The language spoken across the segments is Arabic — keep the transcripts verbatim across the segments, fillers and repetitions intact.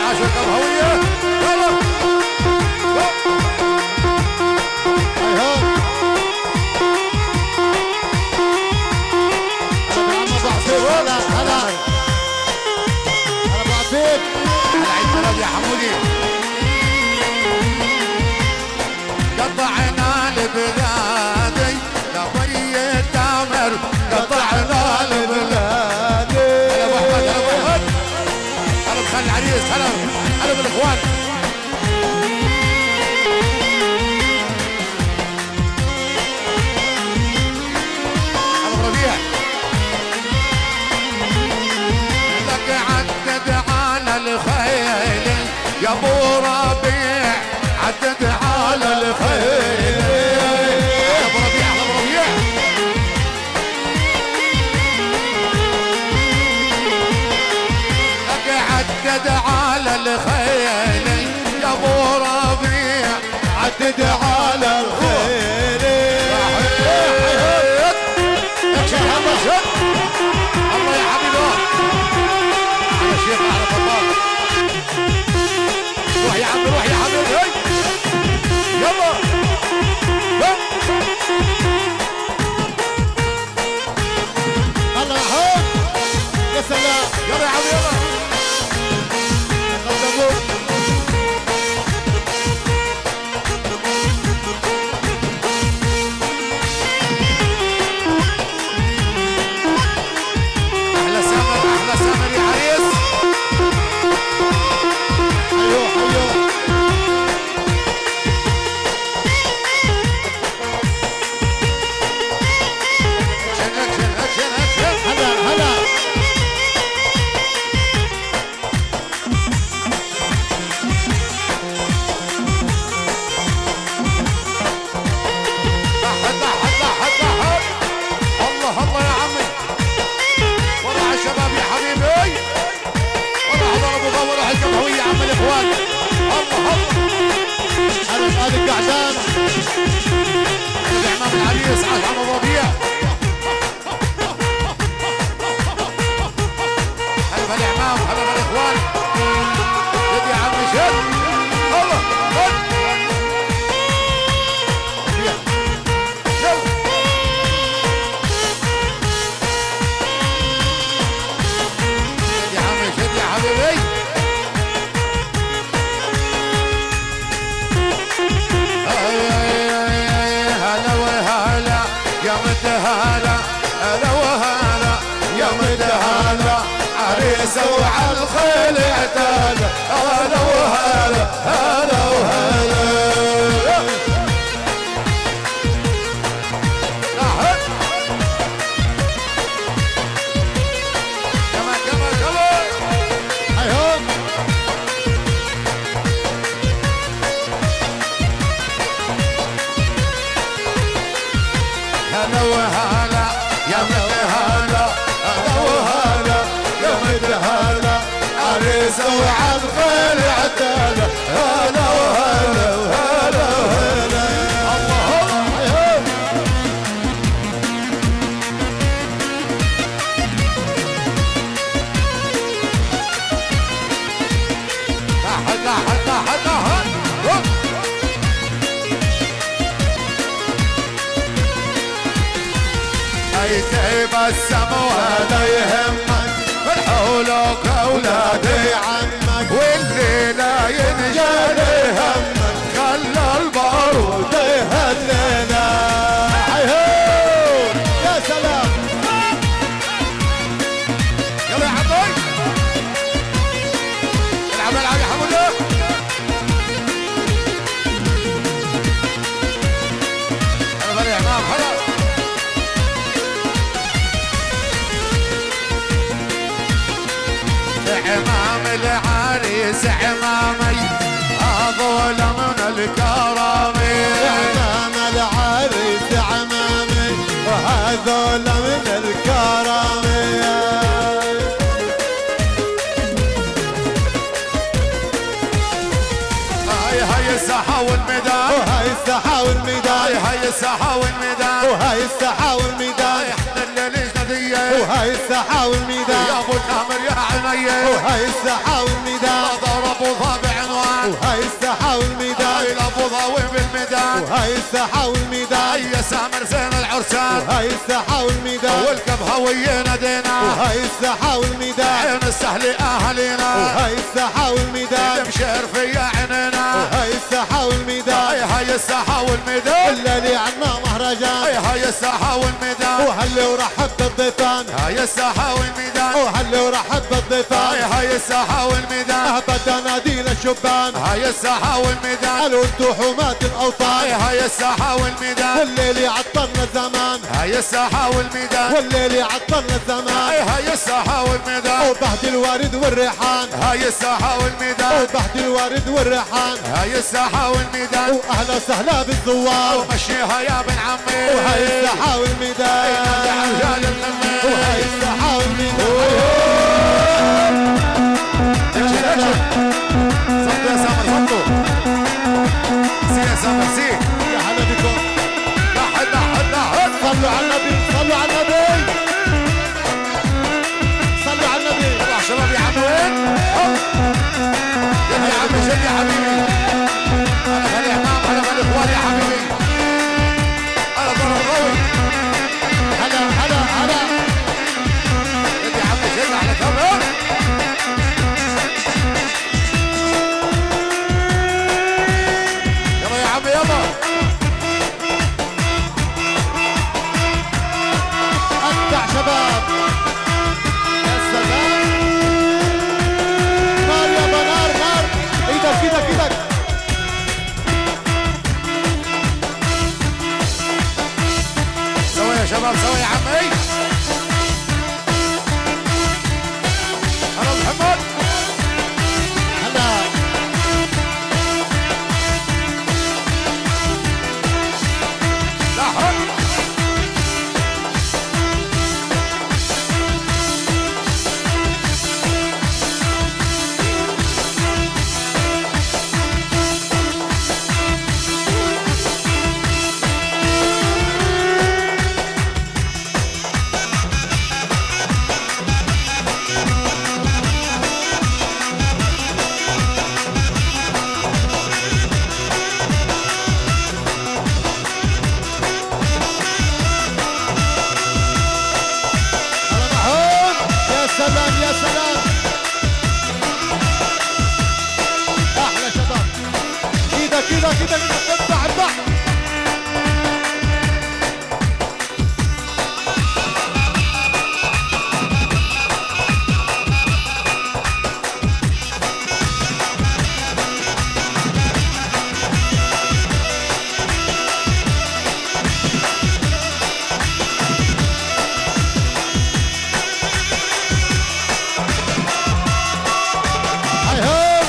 عاشق الهوية يلا هلا هلا هلا ابو عفيف على عيد ميلاد يا حمودي قطعنا لبلادي يا بي تامر قطعنا لبلادي هلا ابو احمد هلا ابو احمد هلا بخال العريس هلا هلا بالاخوان هلا بربيع لك عدد على الخيل يا ابو ربيع عدد على الخيل هلا ابو ربيع هلا ابو ربيع لك عدد على الخيل يا ابو ربيع عدد على الخيل الله يا حبيبي على شيخ على طباخ روح يا عم روح يا حبيبي يلا الله يرحمه يا سلام يلا يا عم يلا احلى سامر احلى سامر يا عريس ايوه ايوه شنك شنك شنك شنك هلا هلا لحد لحد لحد لحد الله الله يا عمي والله على الشباب يا حبيبي والله حضر ابو ضوء روح الجمهوريه يا عم الاخوان الله الله انا هذا القعدان هذا امام العريس عاد عم الربيع هلا بالامام هلا بالاخوان يد يا عمي شد الله خد يا عمي شد يا حبيبي هلا وهلا يا متهلا هلا وهلا يا متهلا عريس وعلى الخيل اعتالا هلا وهلا هلا وهلا لاحق كمان كمان كمان هيهم هلا وهلا يا متهلا هلا وهلا يا متهلا عريس وعلى الخيل اعتالا هلا وهلا وهلا وهلا الله هيهم لحد لحد لحد لحد هاي تبسم ولا يهمك الحولك اولادي عمك واللي لا ينجل همك خلى البارود يهلنا هيهم يا سلام يلا يا عمي العب العب يا حموده هلا يا امام هلا عمام العريس عمامي هذول من الكرامي عمام العريس عمامي وهذول من الكرامي هاي هاي الساحة والميدان وهاي الساحة والميدان هاي هاي الساحة والميدان وهاي الساحة والميدان احنا الليل جدية وهاي الساحة والميدان يا ابو النمر يا عيني وهاي الساحة والميدان ضرب الساحة والميدان هاي الابو ضاوي بالميدان وهاي الساحة والميدان هيا سامر زين العرسان وهاي الساحة والميدان والكبهة ويا نادينا وهاي الساحة والميدان عين السهل اهالينا وهاي الساحة والميدان تمشير في عينينا وهاي الساحة والميدان هاي هاي الساحة والميدان الليلي عنا مهرجان هاي هاي الساحة والميدان وهلي ورحب بالضيفان هاي الساحة والميدان وهلي ورحب بالضيفان هاي هاي الساحة والميدان اهبد اناديل الشبان هاي الساحة والميدان قالوا انتو حماة هاي الاوطان هاي الساحة والميدان والليلي عطرنا الزمان هاي الساحة والميدان والليلي عطرنا الزمان هاي هاي الساحة والميدان وبهد الوارد والريحان هاي الساحة والميدان وبهد الوارد والريحان هاي الساحة والميدان واهلا وسهلا بالزوار ومشيها يا ابن عمي وهاي الساحة والميدان رجال النمي وهاي الساحة والميدان صدوا يا سامر صدوا سي يا سامر سي يا هلا بكم لحد لحد لحد صلوا على النبي صلوا على النبي صلوا على النبي يلا شباب يا عمي وين؟ يلا يا عمي شد يا حبيبي انا غالي امام انا غالي اخواني يا حبيبي انا ضرب قوي هلا هلا هلا شد يا عمي شد على كم يلا يا عمي يلا ابدع شباب يا سلام نار يا نار نار ايدك ايدك ايدك سوا يا شباب سوا يا عمي هلا محمد هلا لحد هلا معهم يا سلام يا سلام احلى شباب ايدك ايدك ايدك ايدك ابدع ابدع هاي هاي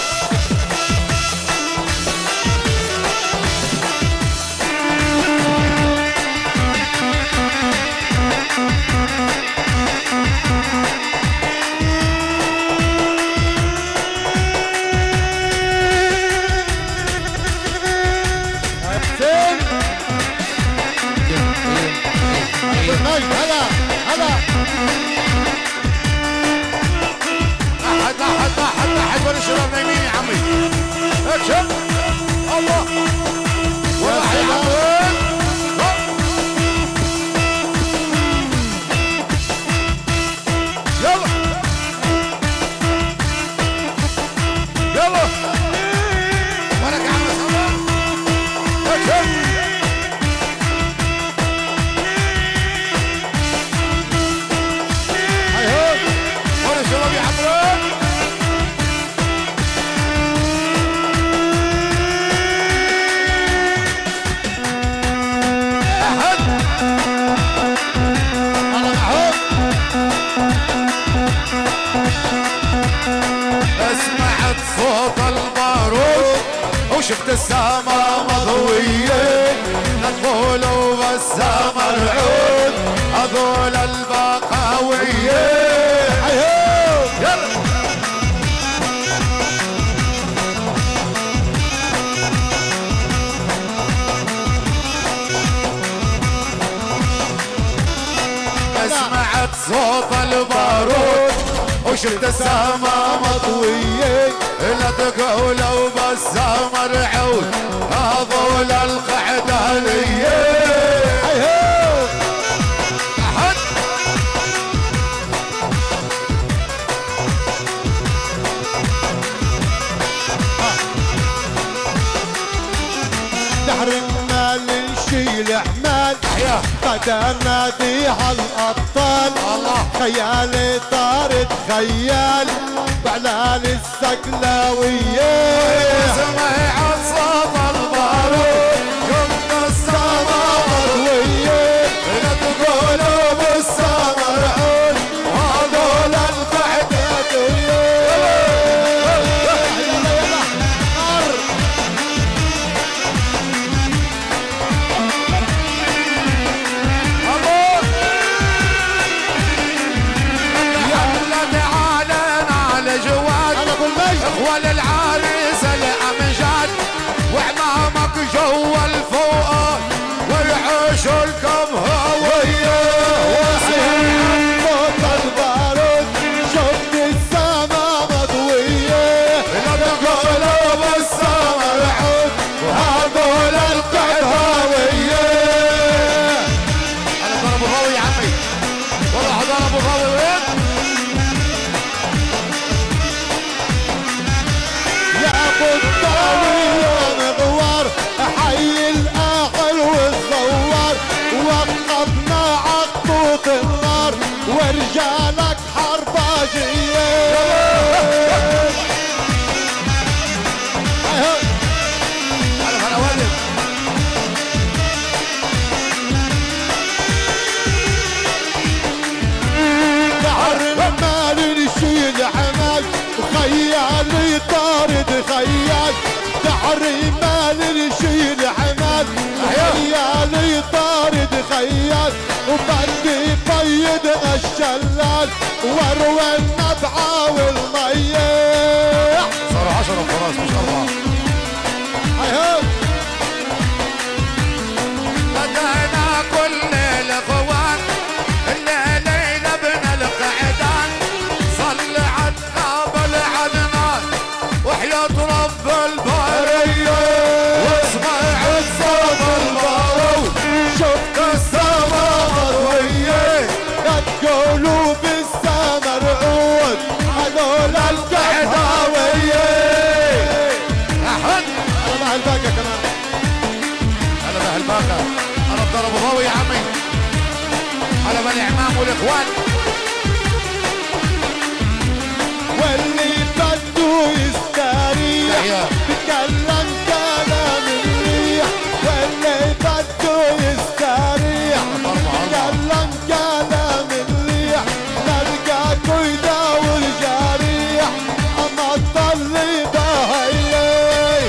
هاي حسين ابو المجد هلا هلا لحد لحد لحد لحد وين الشباب نايمين يا عمي اكشف الله وراح يا عمي يلا يلا ولك يا عمي صبر اكشف هاي هاي وين الشباب يا عمي لحد هلا معهم سمعت صوت البارود وشفت السما مضوية نطفول وبسام العود هذول البقاوية هاي هاي يلا سمعت صوت البارود وشفت السما مطوية لا تقولوا بس مرعود هذول القعدانية تحرمنا نشيل حمال قدر ناديها الأبطال الله خيالي طارد خيال بعلان السكلاوية سمع صوت البارود شفت السما مطوية لا تقولوا بالسما مرعود وهذول القعدانية اخوان العريس الامجاد وعمامك جوا الفؤاد ويعيشوا لكم هويه وسمع صوت البارود شفت السما مضوية لا تقولوا بالسما مرعود وهذول القعدانية انا ضربوا غاوي يا عمي والله ضربوا غاوي وين مغوار حي الاعقل والثوار وقفنا عقبوط النار ورجالك حرباجية هلا هلا ولد تعرفنا نشيل حماك وخيالي طارد خيال تعرفنا نشيل حماك خيالي طارد خيال وبدي بيد الشلال واروي النبعة والمية صاروا عشرة خلاص مش أربعة بدأنا كل الأخوان الليلة نبنى القعدان صل عنا بالعدنان وحياة رب البرية واسمع الصوت البارود شفت السما مطوية لا تقولوا بالسما مرعود هذول القعداوية أحد انا مع الباقة كمان أنا بهالباقة أنا بضرب ضوي يا عمي على بني عمام والإخوان واللي بده يستريح بتكلم كلام منيح واللي بده يستريح بتكلم كلام منيح نلقاكوا يداور جريح اما تضلي بهيلي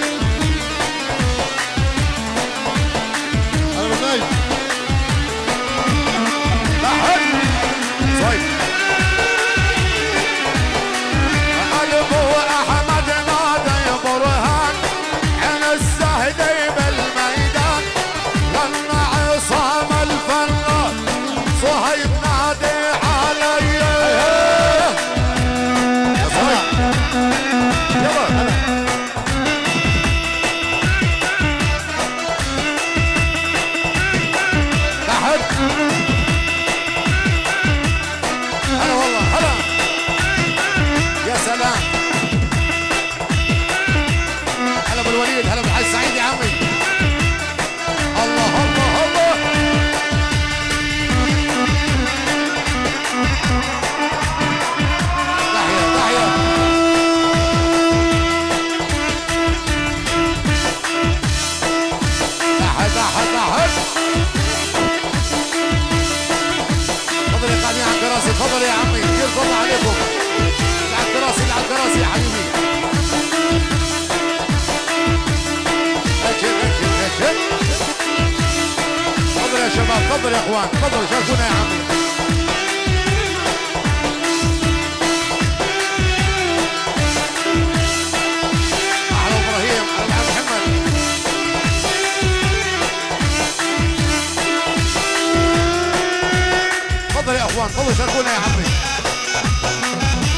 انا بنايم صيد قلبه احمد نادي برهان عن السهدي بالميدان لان عصام الفنان صهيب نادي علي يا صهيب يلا تحت هلا والله هلا يا سلام هلا بالوليد هلا بالحاج سعيد يا عمي الله الله الله تحية تحية تحت تحت تحت تفضل يا قاعدين على الكراسي تفضل يا عمي كثير فضل عليكم اللي على الكراسي اللي على الكراسي يا حبيبي اكشن اكشن اكشن تفضل يا شباب تفضل يا اخوان تفضلوا شاركونا يا عمي احلى ابراهيم احلى عبد محمد تفضل يا اخوان تفضلوا شاركونا يا عمي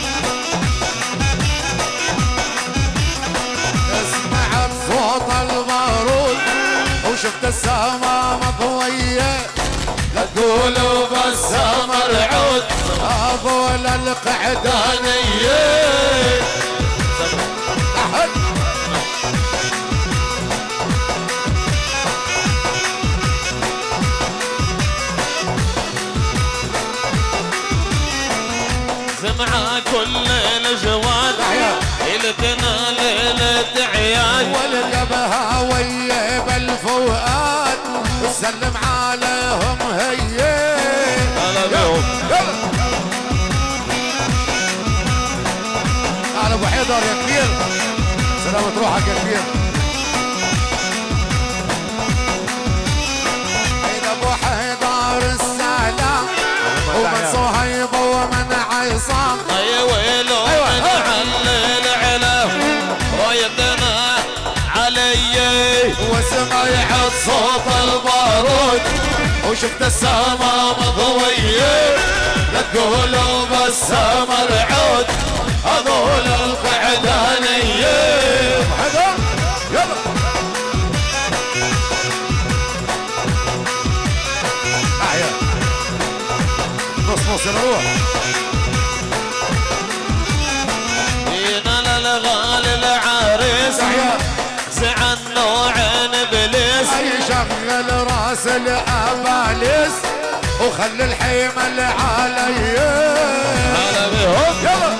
وشفت السما مضوية لا تقولوا بس مرعود هذول القعدانية أحد سمعة كل الجواد ليلتنا ليلة عياد والقبها ويا بالفؤاد وسلم عليهم هي هلا بهم على ابو حيدر يا كبير سلامة روحك يا كبير عيد ابو حيدر السلام ومن صهيب ومن عصام يا ويلو من علل علاه رايدنا علي وسمعت صوت البارود وشفت السما مضوية لا تقولوا بس مرعود هذول القعدانية حدا يلا احيا نص نص نروح جينا للغالي العريس زعل نوع ابليس يشغل راس الاباليس وخلي الحيمة علي هلا بهم يلا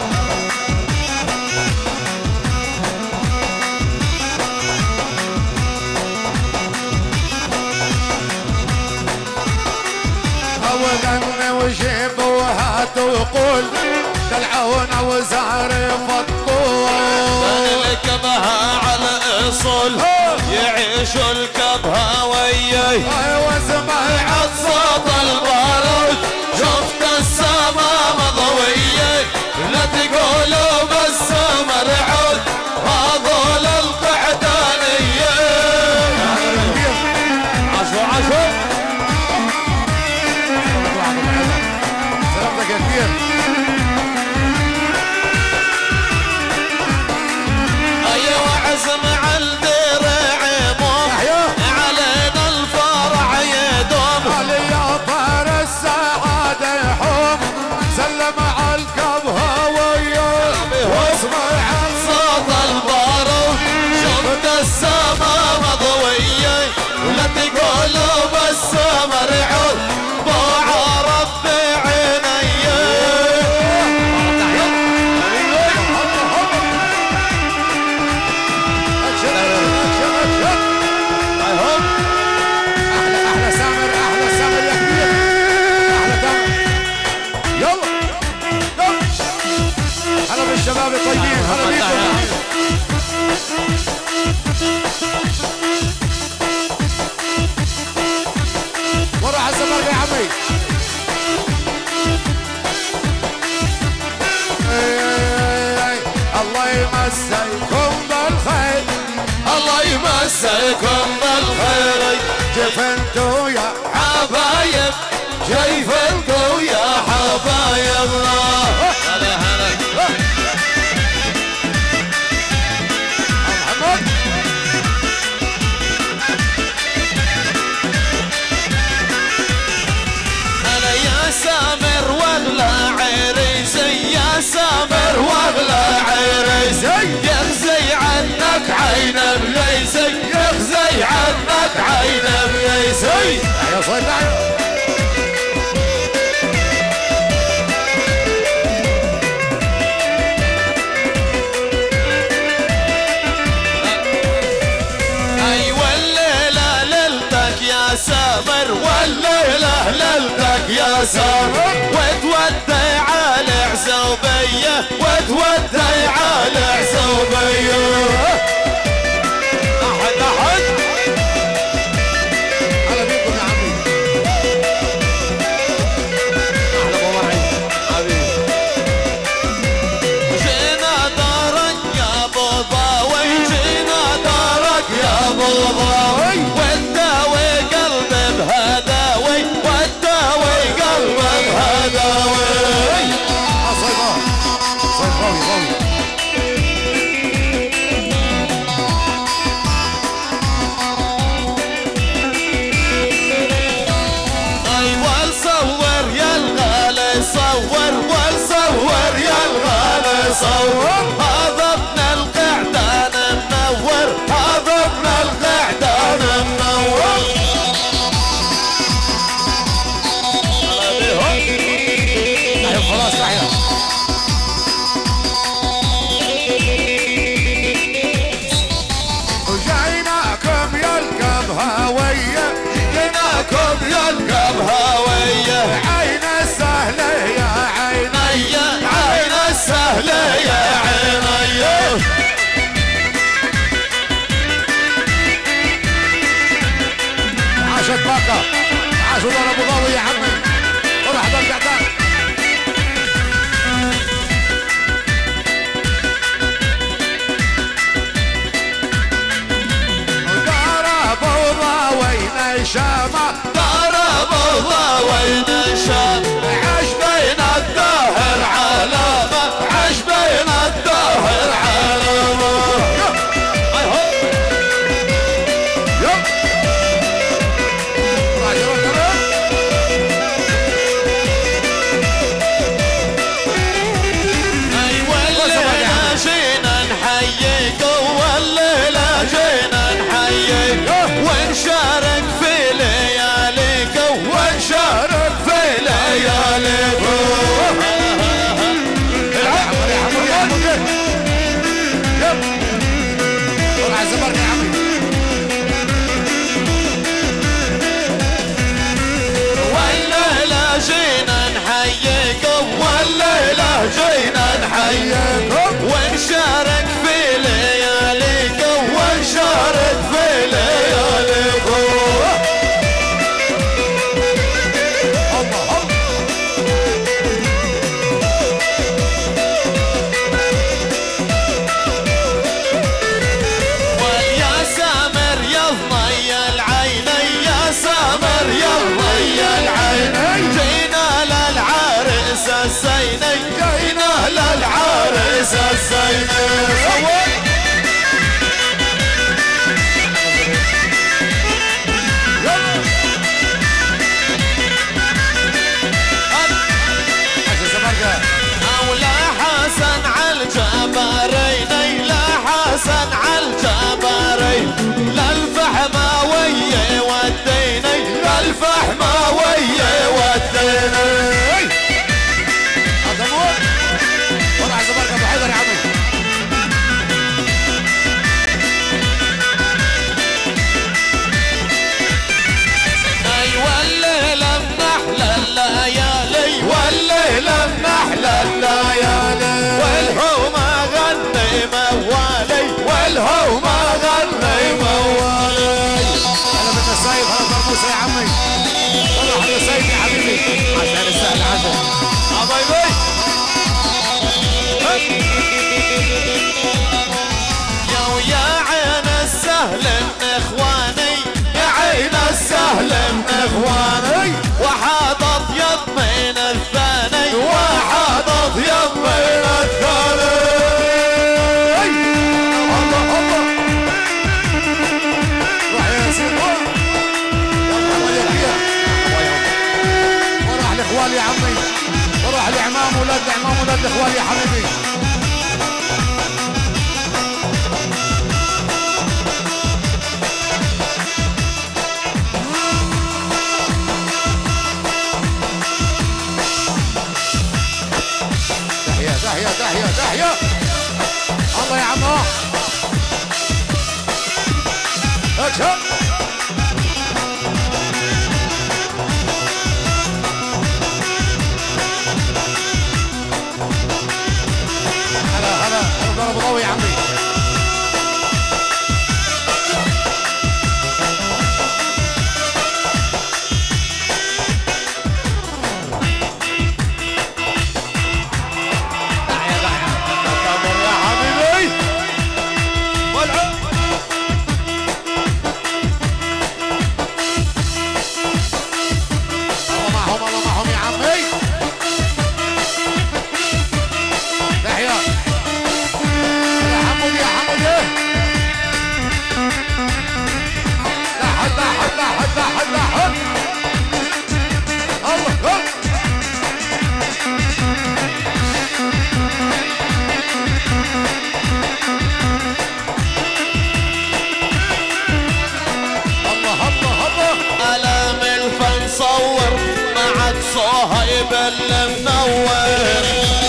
وغني وجيب وهات وقول دلعونا وزعرف الطول الكبها على اصول يعيشوا الكبها وياي وسمعت صوت البارود شفت السما مضوية لا تقولوا بس مرعود هذول القعدانية عشو عشو سلامتك يا كبير ايوه عزم على الدرع يموم علينا الفرح يدوم علي طار السعادة يحوم سلم على الكبها وياه واسمع صوت البارود شفت السما مضوية ولا تقولوا بس مرعود ضاع ربي عيني احلى احلى سامر احلى سامر يا كبير احلى تامر يلا يلا هلا بالشباب الطيبين هلا بيكم ورا على الزمر يا عمي الله يمسيكم بالخير الله يمسيكم بالخير كيف انتو يا حبايب كيف انتو يا حبايبنا هلا هلا محمد هلا يا سامر واغلى عريسي يا سامر واغلى عريسي يخزي عنك عين بليسي يخزي عنك عين بليسي يا صيد ايوه الليله ليلتك يا سامر والليله ليلتك يا سامر وتودع على عزوبيه وتودع على عزوبيه احد احد على بيكم يا عمي احلى ابو مرعي حبيبي جينا دارك يا ابو ضاوي جينا دارك يا ابو ضاوي والداوي قلبي بهداوي والداوي قلبي بهداوي صيد صيد قوي قوي صدر ابو ضوي يا عمي روح احضر قعدان ضرب وضاوينا الشامة ضرب وضاوينا الشام عش بين الدهر علامة عش بين الدهر علامة ونشارك في لياليك ونشارك في لياليك العمر يا عمر يا عمر يب طلع الزمر يا عمي والليلة جينا نحييك والليلة جينا نحييك ونشارك في لياليك ونشارك في لياليك واليا سامر يا ضي العيني يا سامر يا ضي العيني جينا للعرس الزيني جينا للعرس الزيني حسن عالجبارين لا حسن عالجبارين للفحماوية وديني للفحماوية وديني هذا مو طلع الزمر ابو حيدر يا عمي ايوه الليلة بنحلى الليالي والليلة بنحلى الليالي والهو ما غني موالي والهو ما غني موالي انا بدي السايب هلا طرموسه يا عمي طلع على السايب يا حبيبي عشان السهل عشان حبايبي يا ويا عين السهل من اخواني يا عين السهل من اخواني وحاطط يد من الثاني وحاطط يد من الثاني الله الله روح يا ياسين وراح الاخوان يا عمي وراح العمام ولاد العمام ولاد الاخوان يا حبيبي دحية دحية دحية الله يا عم اكشن هلا هلا هلا ضرب ضوي يا عمي صهيب المنور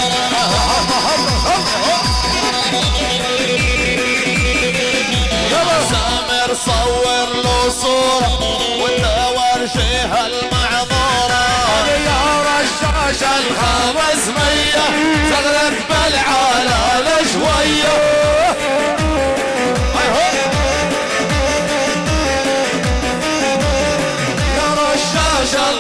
سامر صور له صورة وتدور جهة المعذورة يا رشاش الخمسمية زغرت بالعالة شوية يا رشاش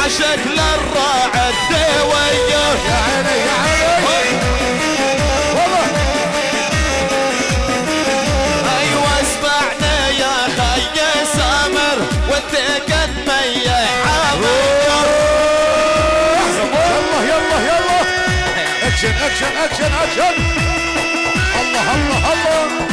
شكل الراعي الدويه. يا عيني يا عيني والله. ايوه اسمعني يا خي سامر وانت قد ميع عمر. يلا يلا يلا اكشن اكشن اكشن اكشن. الله الله الله.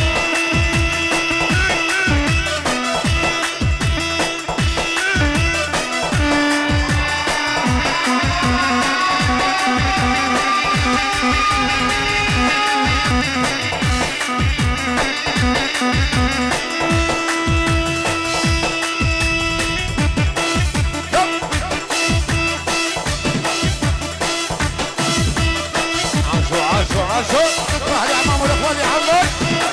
راح الأعمام والإخوان يا عمي.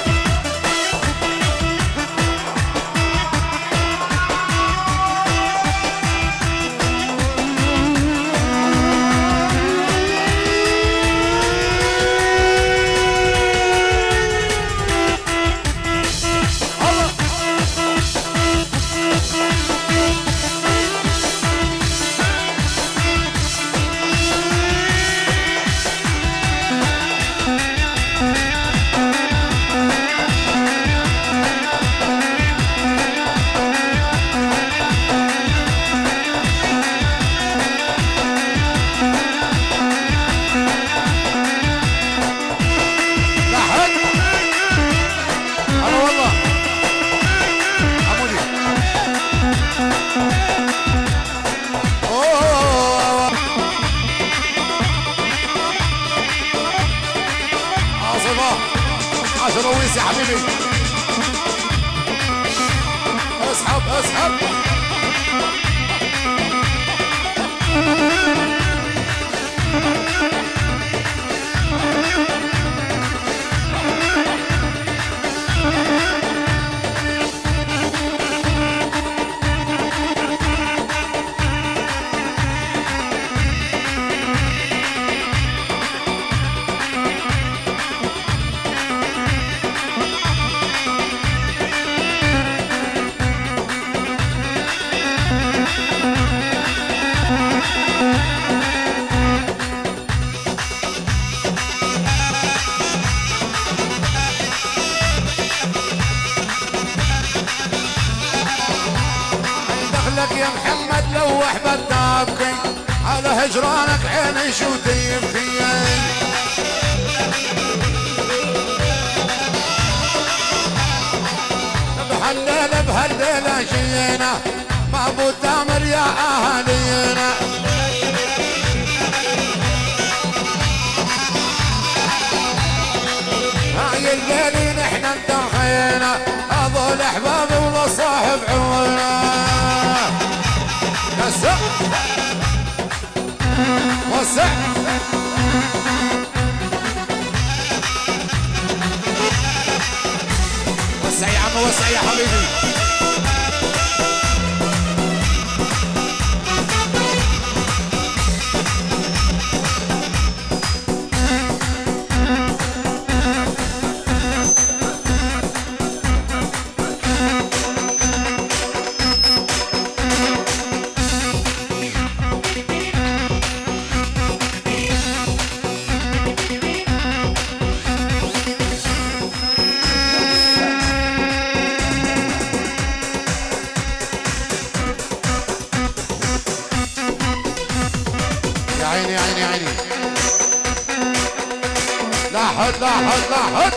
عشر رويس يا حبيبي. اسحب اسحب. يا محمد لوح بدابكي على هجرانك عيني شو تيبكي. بهالليلة بهالليلة جينا معبود تامر يا اهالينا. هاي الليلة نحن انتهينا هذول احبابي ولا صاحب عونا. وسع وسع وسع يا عم وسع يا حبيبي. عيني عيني عيني. لاحظ لاحظ لاحظ.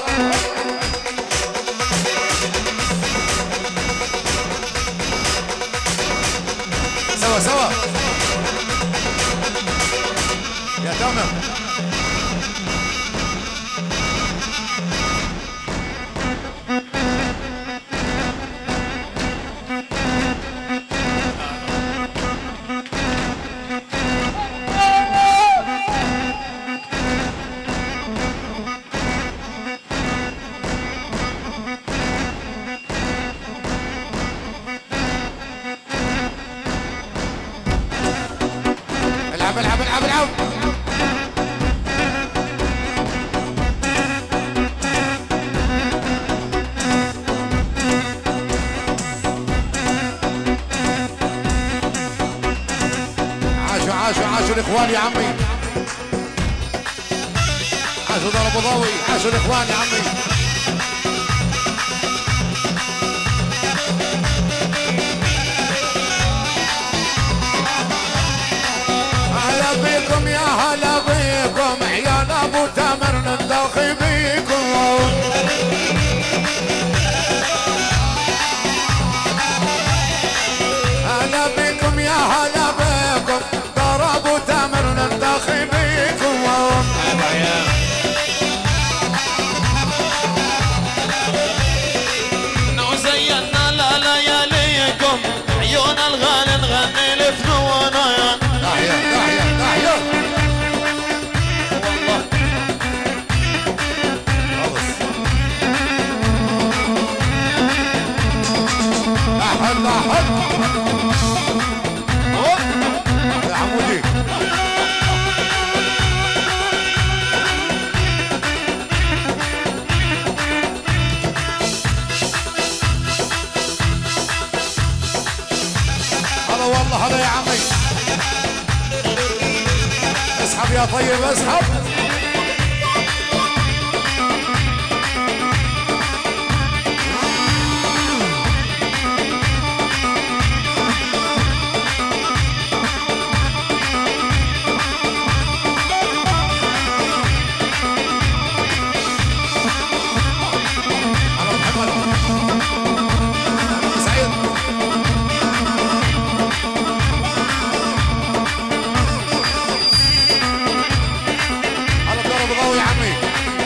سوا سوا يا تامر. العب العب العب العب. الاخوان يا عمي، عاشوا دار ابو ضوي، عاشوا الاخوان يا عمي. هلا بيكم يا هلا بيكم عيال ابو تامر نلتقي بيكم. هلا بيكم يا هلا بيكم دار ابو تامر نلتقي بيكم. وزينا لياليكم عيون الغالي نغني لفنونا. تحية تحية تحية والله احد احد يا حمودي. هلا والله هلا يا عمي. اسحب يا طيب اسحب. هلا محمد. هلا سعيد. هلا بدار ابو ضوي يا عمي.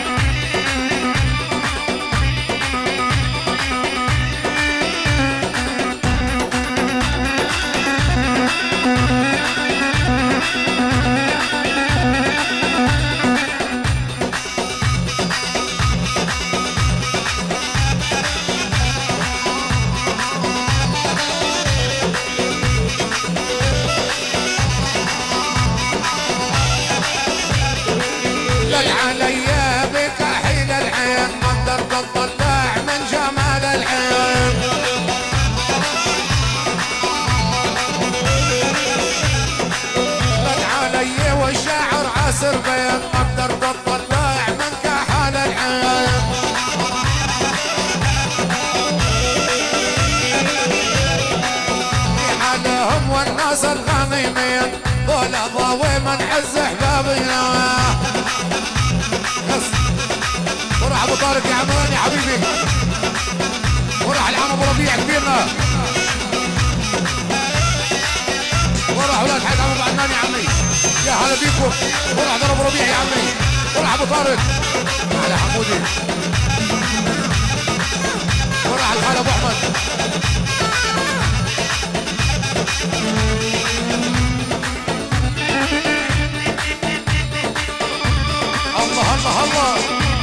لك عليا بك حيل العين ما قدرت تطلع من جمال العين. لك علي والشاعر عسر بين ما قدرت تطلع من كحال العين. في حالهم والناس الغميمين طول ضاوي من عز احبابنا. وراح ابو طارق يا عمران يا حبيبي. وراح العم ابو ربيع كبيرنا. وراح اولاد حاج عم ابو عدنان يا عمي. يا هلا بيكم. وراح دار ابو ربيع يا عمي. وراح ابو طارق. على حمودي. وراح الخال ابو احمد. الله الله الله.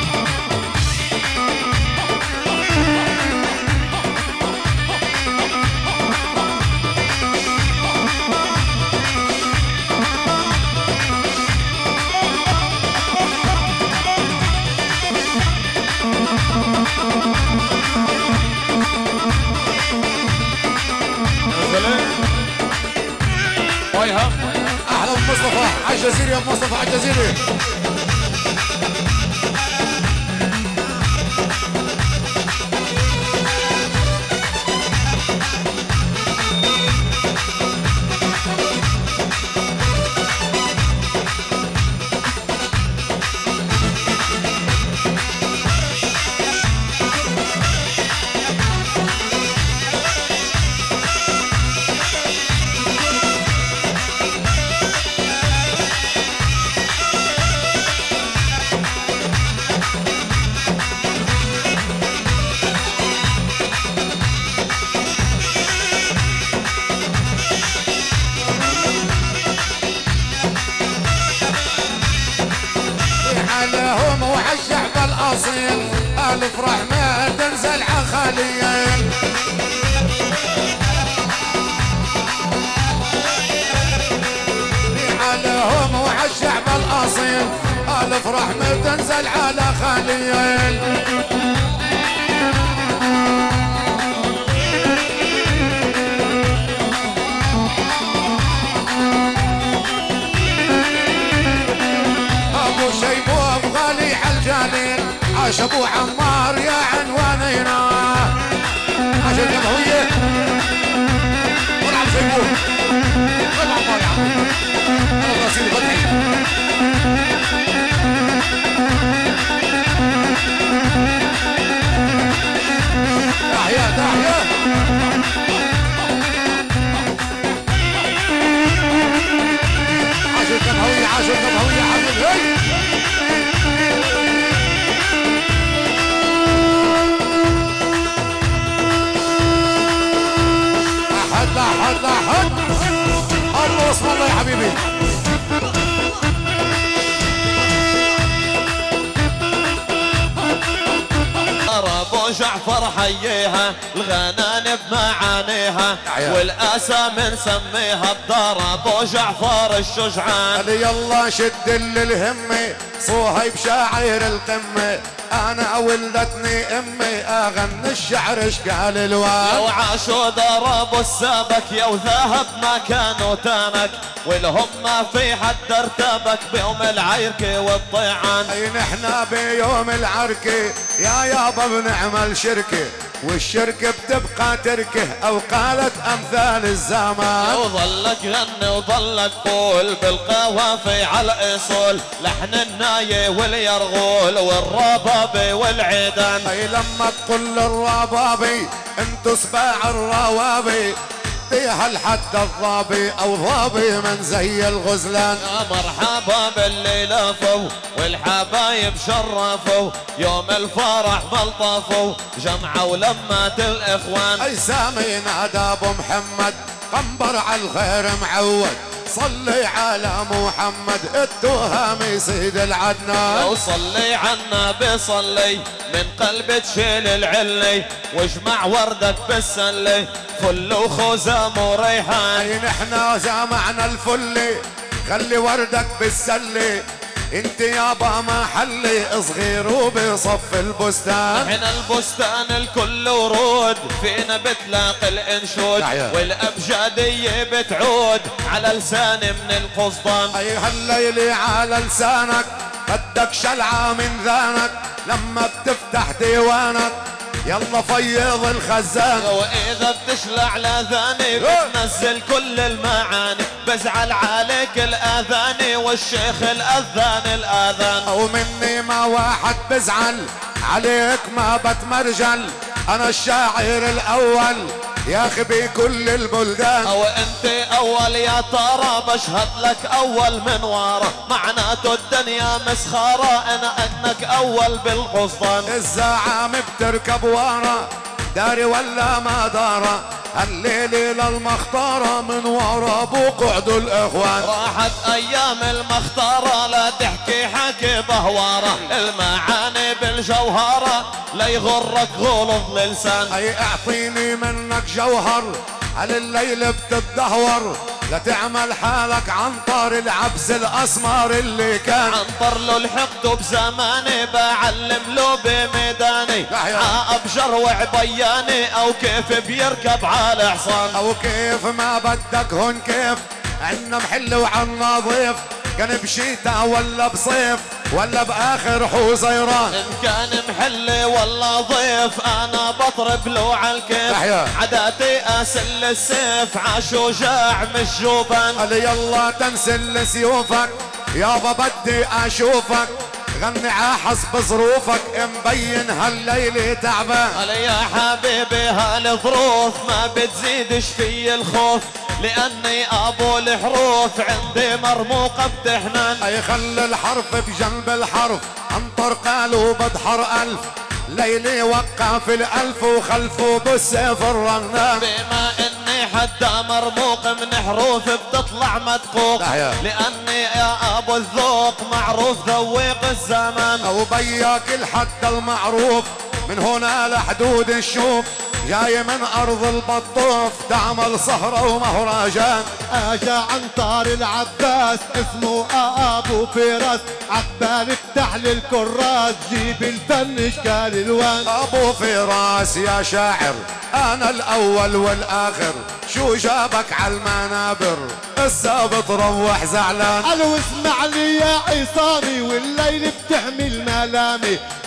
ويها احلى ابو مصطفى على الجزيره يا ابو مصطفى على الجزيره. عليهم وعالشعب الاصيل الف رحمه تنزل عخاليين. عليهم وعالشعب الاصيل الف رحمه تنزل على خاليين. عاش ابو عمار يا عنوانينا عاش الجمهورية والعب سيبوه ابو عمار يا عم انا رصيد فتحي تحيا تحيا عاش الجمهورية عاش الجمهورية حبيبي حد حد حد الله اسم الله يا حبيبي ابو جعفر حييها الغنانم بمعانيها والاسى منسميها بدار ابو جعفر الشجعان. قال يلا شد الهمه صهيب شاعر القمه انا ولدتني امي اغني الشعر ايش قال الواد. لو عاشوا ضربوا السبك يا وذهب ما كانوا تانك والهم ما في حد ارتبك بيوم العركه والطيعان. اي نحنا بيوم العركه يا يابا بنعمل شركه والشركة بتبقى تركه او قالت امثال الزمان. وظلك غني وظلك قول بالقوافي على الاصول لحن الناي واليرغول والربابي والعيدان. اي لما تقول الربابي انتو سباع الروابي فيها الحد الضابي او ضابي من زي الغزلان. يا مرحبا باللي لفوا والحبايب شرفوا يوم الفرح ملطفوا جمعوا لمات الاخوان. اي سامي نادى ابو محمد قنبر على الخير معود صلي على محمد التهامي سيد العدنان. لو صلي عنا بصلي من قلب تشيل العلي واجمع وردك بالسلي فل وخزام وريحان. اي نحنا جامعنا الفلي خلي وردك بالسلي انت يابا ما حلي صغير وبصف البستان. احنا البستان الكل ورود فينا بتلاقي الانشود والابجديه بتعود على لساني من القصدان. اي هالليلي على لسانك بدك شلعه من ذانك لما بتفتح ديوانك يلا فيض الخزان. واذا بتشلع الاذاني بتنزل كل المعاني بزعل عليك الاذاني والشيخ الاذان الاذان. او مني ما واحد بزعل عليك ما بتمرجل انا الشاعر الاول يا اخي بكل البلدان. او انت اول يا ترى بشهد لك اول من ورا معناته الدنيا مسخره انا انك اول بالقسطان. الزعام بتركب ورا داري ولا ما دارا الليلة للمختارة من ورا ابو قعد الاخوان. راحت ايام المختارة لا تحكي حكي بهوارة المعاني بالجوهرة لا يغرك غلظ للسان. اي اعطيني منك جوهر على الليل بتتدهور لا تعمل حالك عنطر العبس الاسمر اللي كان. عنطر له لحقته بزماني بعلم له بميداني ابجر وعبياني او كيف بيركب على حصان. او كيف ما بدك هون كيف عنا محل وعنا ضيف كان بشيتا ولا بصيف ولا باخر حزيران. ان كان محلي ولا ضيف انا بضرب له على الكيف عاداتي اسل السيف عشوجاع مش جوبان. قال يلا تنسل سيوفك يابا بدي اشوفك غني عحسب ظروفك مبين هالليلة تعبان. قال يا حبيبي هالظروف ما بتزيدش في الخوف لاني ابو الحروف عندي مرموقه بتحنان. اي خلي الحرف بجنب الحرف انطر قالوا بدحر الف ليلي وقع في الالف وخلفه بالسيف الرنان. بما اني حتى مرموق من حروف بتطلع مدقوق لاني يا ابو الذوق معروف ذويق الزمان. او بياك الحد المعروف من هنا لحدود الشوف جاي من ارض البطوف تعمل سهرة ومهرجان. اجا عنتر العباس اسمه ابو فراس عبال افتح للكراس جيب الفن اشكال الوان. ابو فراس يا شاعر انا الاول والاخر شو جابك على المنابر هسه بتروح زعلان. قالوا اسمع لي يا عصامي والليل بتحمل ملامي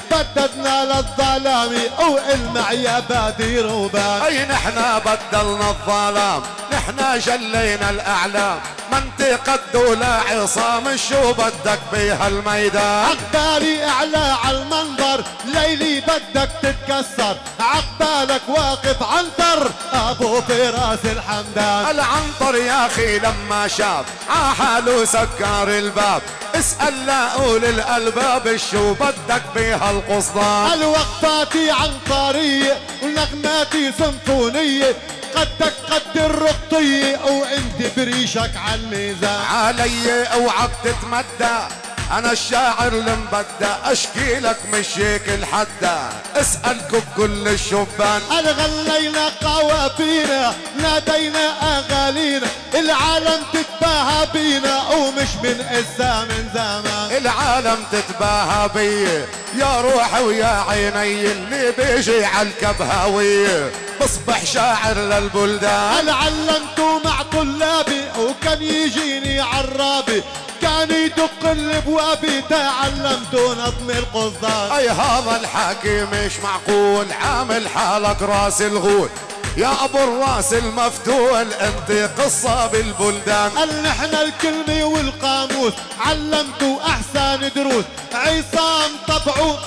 بددنا للظلام والمع يا بدير وبان. اي نحنا بدلنا الظلام نحنا جلينا الاعلام منطقة دولة عصام شو بدك بيها الميدان. عقبالي اعلى على المنبر ليلي بدك تتكسر عقبالك واقف عنتر ابو فراس الحمدان. العنطر يا اخي لما شاف عحاله سكر الباب اسأل لاقول الالباب شو بدك بيها القصدان. الوقفاتي عنطرية ونغماتي سيمفونية قدك قد الرقطية وانت بريشك عالميزان. علي اوعك تتمدى انا الشاعر المبدى اشكي لك مشيك الحدى اسألكم كل الشبان. غنينا قوافينا نادينا اغانينا العالم تتباهى بينا ومش من إسا من زمان. العالم تتباهى بي يا روحي ويا عيني اللي بيجي عالكب هاوية بصبح شاعر للبلدان. علمته مع طلابي وكان يجيني عرابي كان يدق الابوابي تعلمته نظم القصدان. اي هذا الحكي مش معقول عامل حالك راس الغول يا ابو الراس المفتول انت قصة بالبلدان. قال نحن الكلمة والقاموس علمته احسن دروس عصام طبعه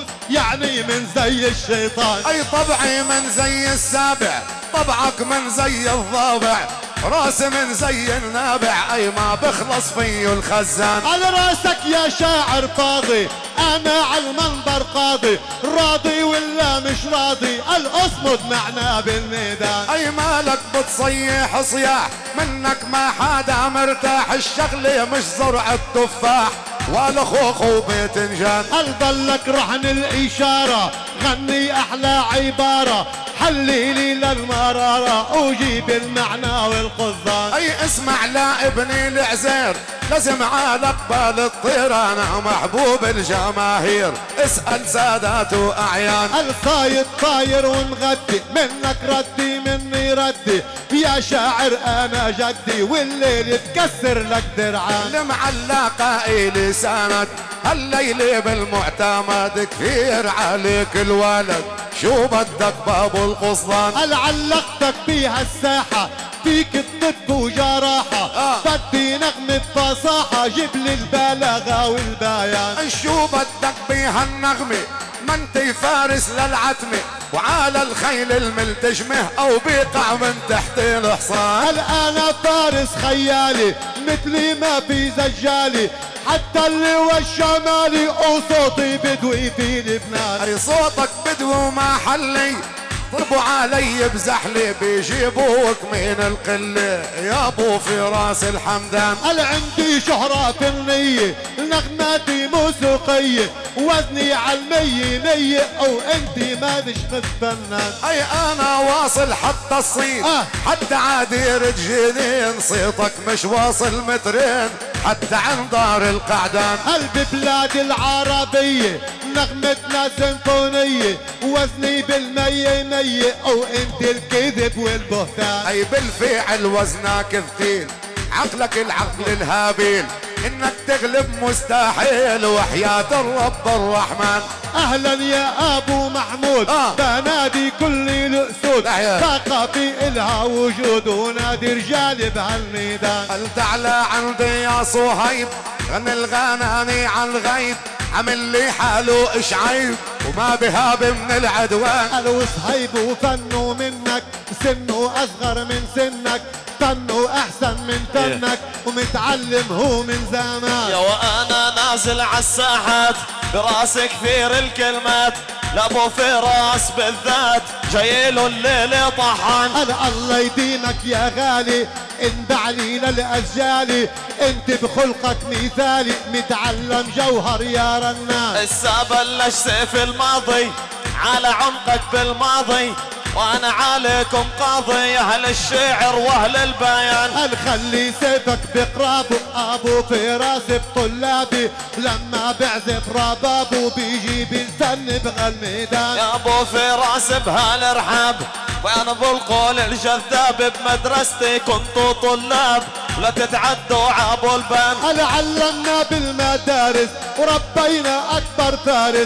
يعني من زي الشيطان. اي طبعي من زي السابع طبعك من زي الضابع راس من زي النابع اي ما بخلص فيه الخزان. على راسك يا شاعر فاضي انا على المنبر قاضي راضي ولا مش راضي الاصمد معنا بالميدان. اي مالك بتصيح صياح منك ما حدا مرتاح الشغلة مش زرع التفاح ولا خوخ وباذنجان. قال ضلك رهن الاشارة غني احلى عبارة حليلي للمرارة وجيب المعنى والقصدان. اي اسمع لا ابني العزير لازم على قبال الطير انا محبوب الجماهير اسأل سادات واعيان. الصايد طاير ونغدي منك ردي مني ردي يا شاعر انا جدي والليل تكسر لك درعان. المعلقة الي سند هالليلة بالمعتمد كثير عليك الولد شو بدك بابو القصدان. علقتك بيها الساحة فيك الطب وجراحة آه. بدي نغمة فصاحة جيب لي البلاغة والبيان. شو بدك بيها النغمة ما انت فارس للعتمة وعلى الخيل الملتجمه او بيقع من تحت الحصان. هل انا فارس خيالي مثلي ما في زجالي حتى اللي والشمالي وصوتي بدوي في لبنان. اي صوتك بدو وما حلي ضربوا علي بزحلي بيجيبوك من القلة يا ابو فراس الحمدان. هل عندي شهرة فنية نغماتي موسيقية وزني عالمية مية او انتي ما مش فنان. اي انا واصل حتى الصين آه. حتى عادير جنين صيتك مش واصل مترين حتى عن دار القعدان. هل ببلاد العربية نغمتنا سيمفونية وزني بالمية مية او انت الكذب والبهتان. اي بالفعل وزنك ثقيل عقلك العقل الهابيل انك تغلب مستحيل وحياة الرب الرحمن. اهلا يا ابو محمود آه. بنادي كل الاسود ثقافي الها وجود ونادي رجال بهالميدان. قال تعالى عندي يا صهيب غني الغناني عن الغيب عمل لي حاله ايش عيب وما بهاب من العدوان. قالوا صهيب وفنه منك سنه اصغر من سنك فنه احسن من فنك ومتعلم هو من زمان. يا وانا نازل عالساحات براس كثير الكلمات لابو فراس بالذات جايله الليل طحان. انا الله يديمك يا غالي انبعلي للاجيال انت بخلقك مثالي متعلم جوهر يا رنان. هسا بلش سيف الماضي على عمقك بالماضي وانا عليكم قاضي اهل الشعر واهل البيان. الخلي سيفك بقرابه ابو فراس بطلابي لما بعزف ربابه بيجيب الفن بهالميدان. يا ابو فراس بهالارحاب وانا بالقول الجذاب بمدرستي كنتوا طلاب لا تتعدوا عابو البان. هل علمنا بالمدارس وربينا اكبر فارس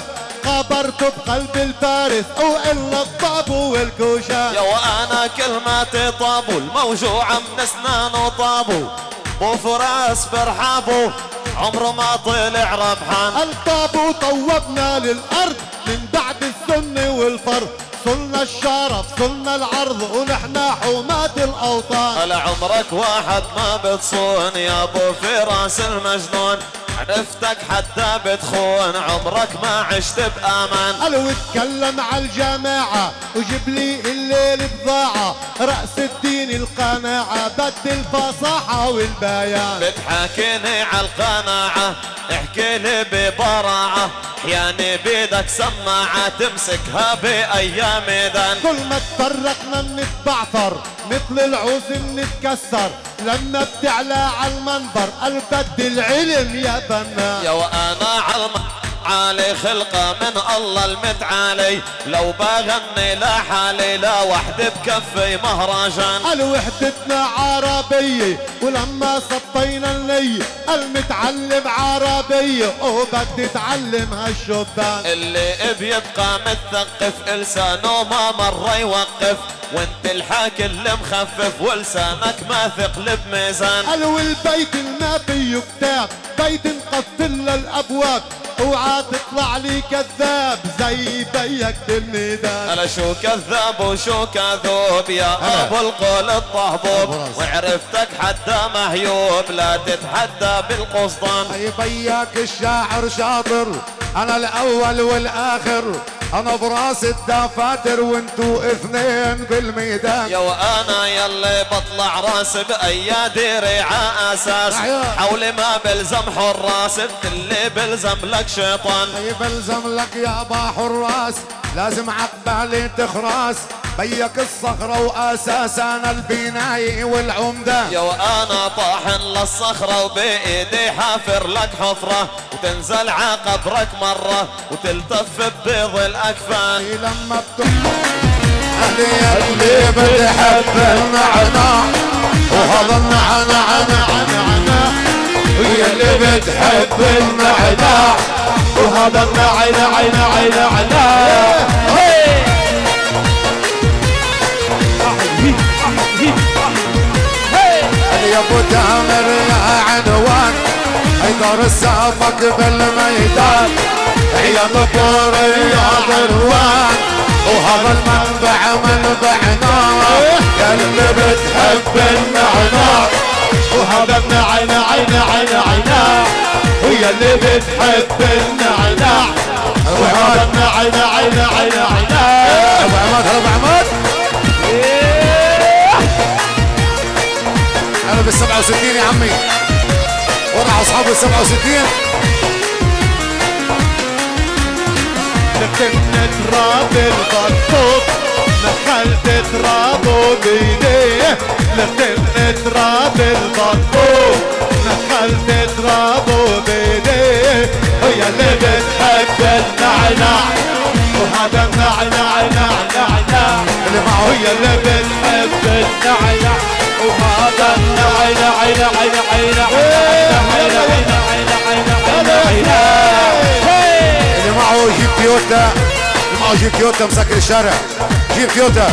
خبرته بقلب الفارس وإلا الطابو والكوشان. يا وانا كلماتي طابو الموجوعة من اسنانه طابو بو فراس برحابو عمره ما طلع ربحان. الطابو طوبنا للأرض من بعد السن والفرض، صلنا الشرف صلنا العرض ونحن حماة الأوطان. على عمرك واحد ما بتصون يا ابو فراس المجنون، عرفتك حتى بتخون عمرك ما عشت بأمان. قالوا اتكلم على الجماعة وجيب لي الليل بضاعة، رأس الدين القناعة بدل الفصاحة والبيان. بتحاكيني على القناعة احكي لي ببراعة، يعني بيدك سماعة تمسكها بأيام إذن. كل ما تفرقنا بنتبعثر مثل العوز بنتكسر، لما بتعلى على المنبر البد العلم يا بنان. يا وانا على عالي خلقة من الله المتعالي، لو بغني لحالي لا وحدي بكفي مهرجان. الوحدتنا عربية ولما صفينا النية، المتعلم عربية وبدي تعلم هالشبان. اللي بيبقى متثقف لسانه ما مرة يوقف، وانت الحاكي اللي مخفف ولسانك ما ثقل بميزان. قالوا البيت ما فيه كتاب بيت مقفل للابواب، اوعى تطلع لي كذاب زي بيك بالميدان. انا شو كذاب وشو كذوب يا ابو القول الطهبوب، وعرفتك حتى مهيوب لا تتحدى بالقصدان. اي بيك الشاعر شاطر انا الاول والاخر، انا براس الدفاتر وانتو اثنين بالميدان. يا وانا يلي بطلع راس بايادي رعاء اساس، حولي ما بلزم حراس اللي بلزم لك شيطان. اي بلزم لك يا با حراس لازم عقبالي تخراس، بيك الصخرة واساسا البناي والعمدة. يا وانا طاحن للصخرة وبايدي حافر لك حفرة، وتنزل عقبرك مرة وتلتف ببيض الاكفان. لما اللي اللي بتحب النعناع وهذا النعناع نعناع، ويا اللي بتحب النعناع وهذا النعناع نعناع. يا ابو تامر يا عنوان حيدر السافك بالميدان، يا نطور يا ضروان وهذا المنبع منبعنا. يا اللي بتحب النعناع وهذا النعناع نعناع، ويا اللي بتحب النعناع وهذا النعناع نعناع. ابو عماد هلا ابو عماد انا بالسبعة وستين يا عمي، وضع اصحاب السبعة وستين. لكن تراب البطوط نخلت ترابه بيديه، لكن تراب البطوط نخلت ترابه بيديه. ويا اللي بتحب النعناع وهذا النعناع نعناع، اللي معه ويا اللي بتحب النعناع وهذا النعناع اللي معه جيب تويوتا، اللي معه جيب تويوتا مسكر الشارع، جيب تويوتا.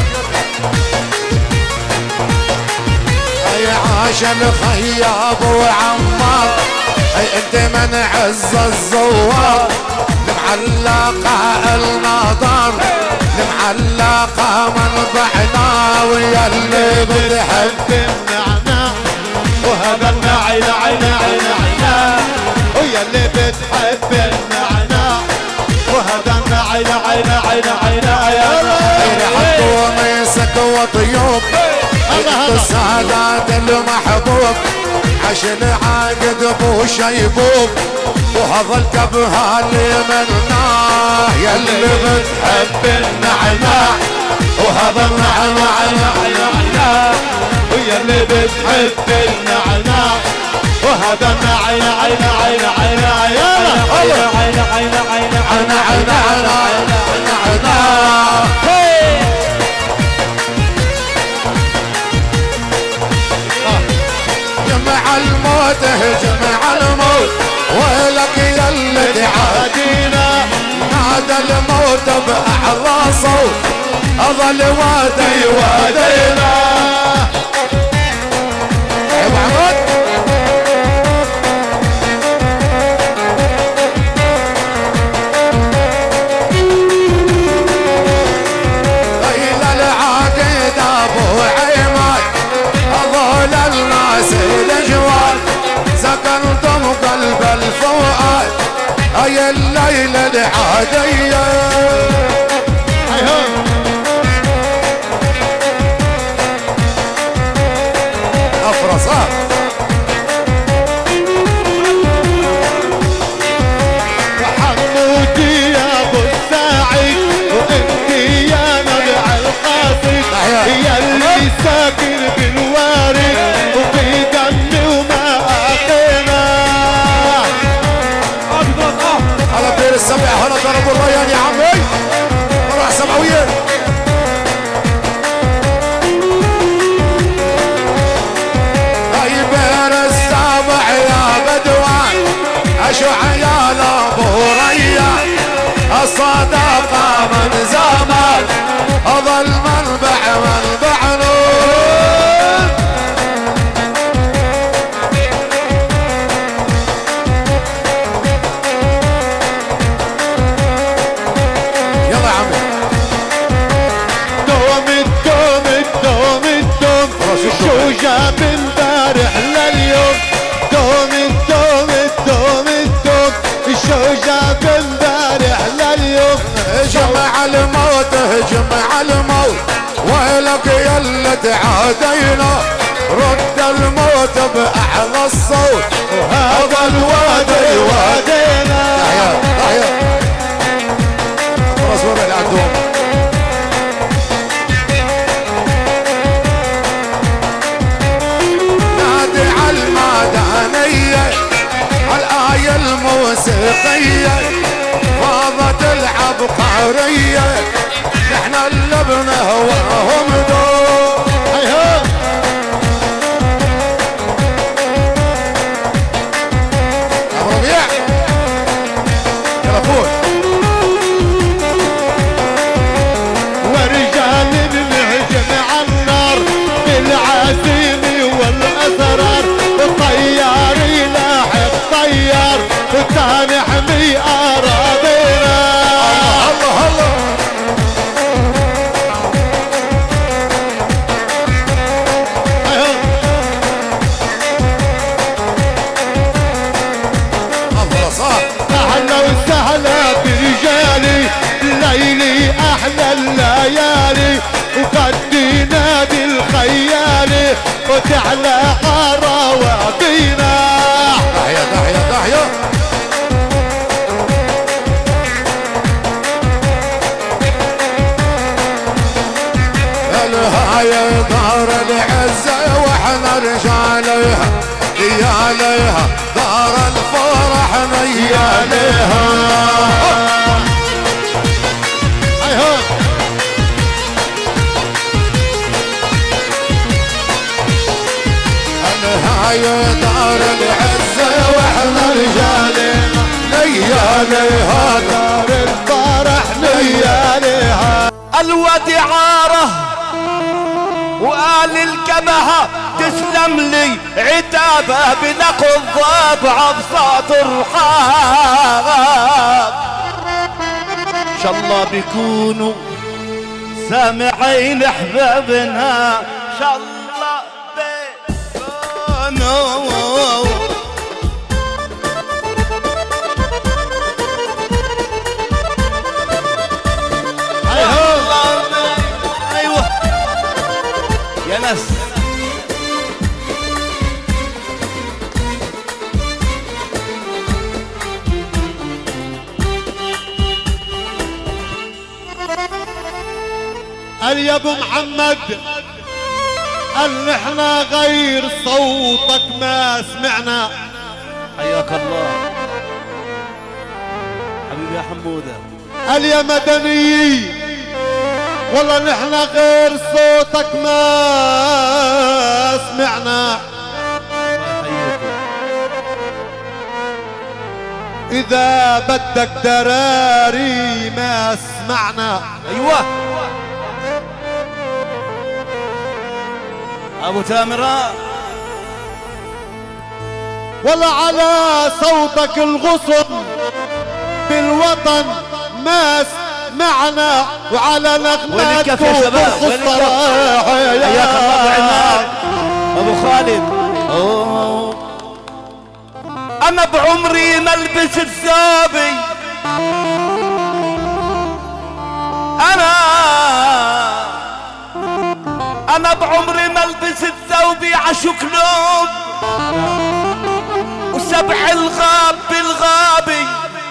يا عاش الخياب وعمار، اي انت من عز الزوار، المعلقة النظر المعلقة منبعنا. ويا اللي بتحب النعناع وهذا النعناع نعناع، ويا اللي بتحب النعناع وهذا النعناع نعناع. ريحة ومسك وطيوب السادات المحبوب، عش العاقد ابو شيبوب وهذا الكبهة اللي مناه. يا اللي بتحب النعناع وهذا النعناع نعناع، ويا اللي بتحب النعناع وهذا النعناع نعناع. جمع الموت جمع الموت، ويلك يا اللي تعادينا نادى الموت بأعلى صوت أظل وادي وادينا يا محمد إلى العقيد أبو عماد أظل الناس الجوال سكنتم قلب الفؤاد أي الليلة العادية أفرصها حمودي يا ابو الساعد وانت يا نبع القاصد هي اللي ساكن بالوارد وفي دمي وما اخينا على بير السبع هلا ضربوا الريان يا عمي راح سبعوية هاي بير السبع يا بدوان اشو عيال ابو ريان الصداقة من زمان اظل منبع منبع نور يلا يا عمي دوم الدوم الدوم الدوم شو جاب امبارح لليوم دوم الدوم الدوم الدوم شو جاب امبارح لليوم جمع الموت جمع الموت ويلك يلا تعادينا رد الموت بأعلى الصوت وهذا الوادي وادينا تحيا تحيا خلاص وين اللي عندهم نادي على المدنية الآية الموسيقية فاضت العبقرية نحن اللي بنهواهم دول هيها ابو ربيع يلا فوت ورجال بنهجم على النار بالعزيم والاسرار الطيار يلاحق طيار وتنحمي اراضينا الله الله الله صح اهلا وسهلا برجالي ليلي احلى الليالي وفدي نادي الخيالي وتعلى عراوادينا تحيا تحيا تحيا الهاي دار العزة واحنا رجاليها يا ليها دار الفرح نيا ليها هاي هون الهاي دار العزة واحنا رجاليها نيا ليها دار الفرح نيا ليها الواد عاره وقال الكبهة تسلم لي عتابه بنقو الضبع بصوت الرحاب ان شاء الله بيكونوا سامعين احبابنا ان شاء الله بيكونوا ايوه يا ناس قال يا ابو محمد قال نحنا غير صوتك ما سمعنا حياك الله حبيبي يا حموده قال يا مدني والله نحنا غير صوتك ما سمعنا واذا بدك دراري ما سمعنا. ايوه ابو تامر. ولا على صوتك الغصن بالوطن ما سمعنا، وعلى نغماتكم بالخصة حياك الله ابو عماد ابو خالد. أوه. انا بعمري ما لبست ثوبي، انا انا بعمري ما لبست ثوبي عشو كلوب، وسبع الغاب بالغابي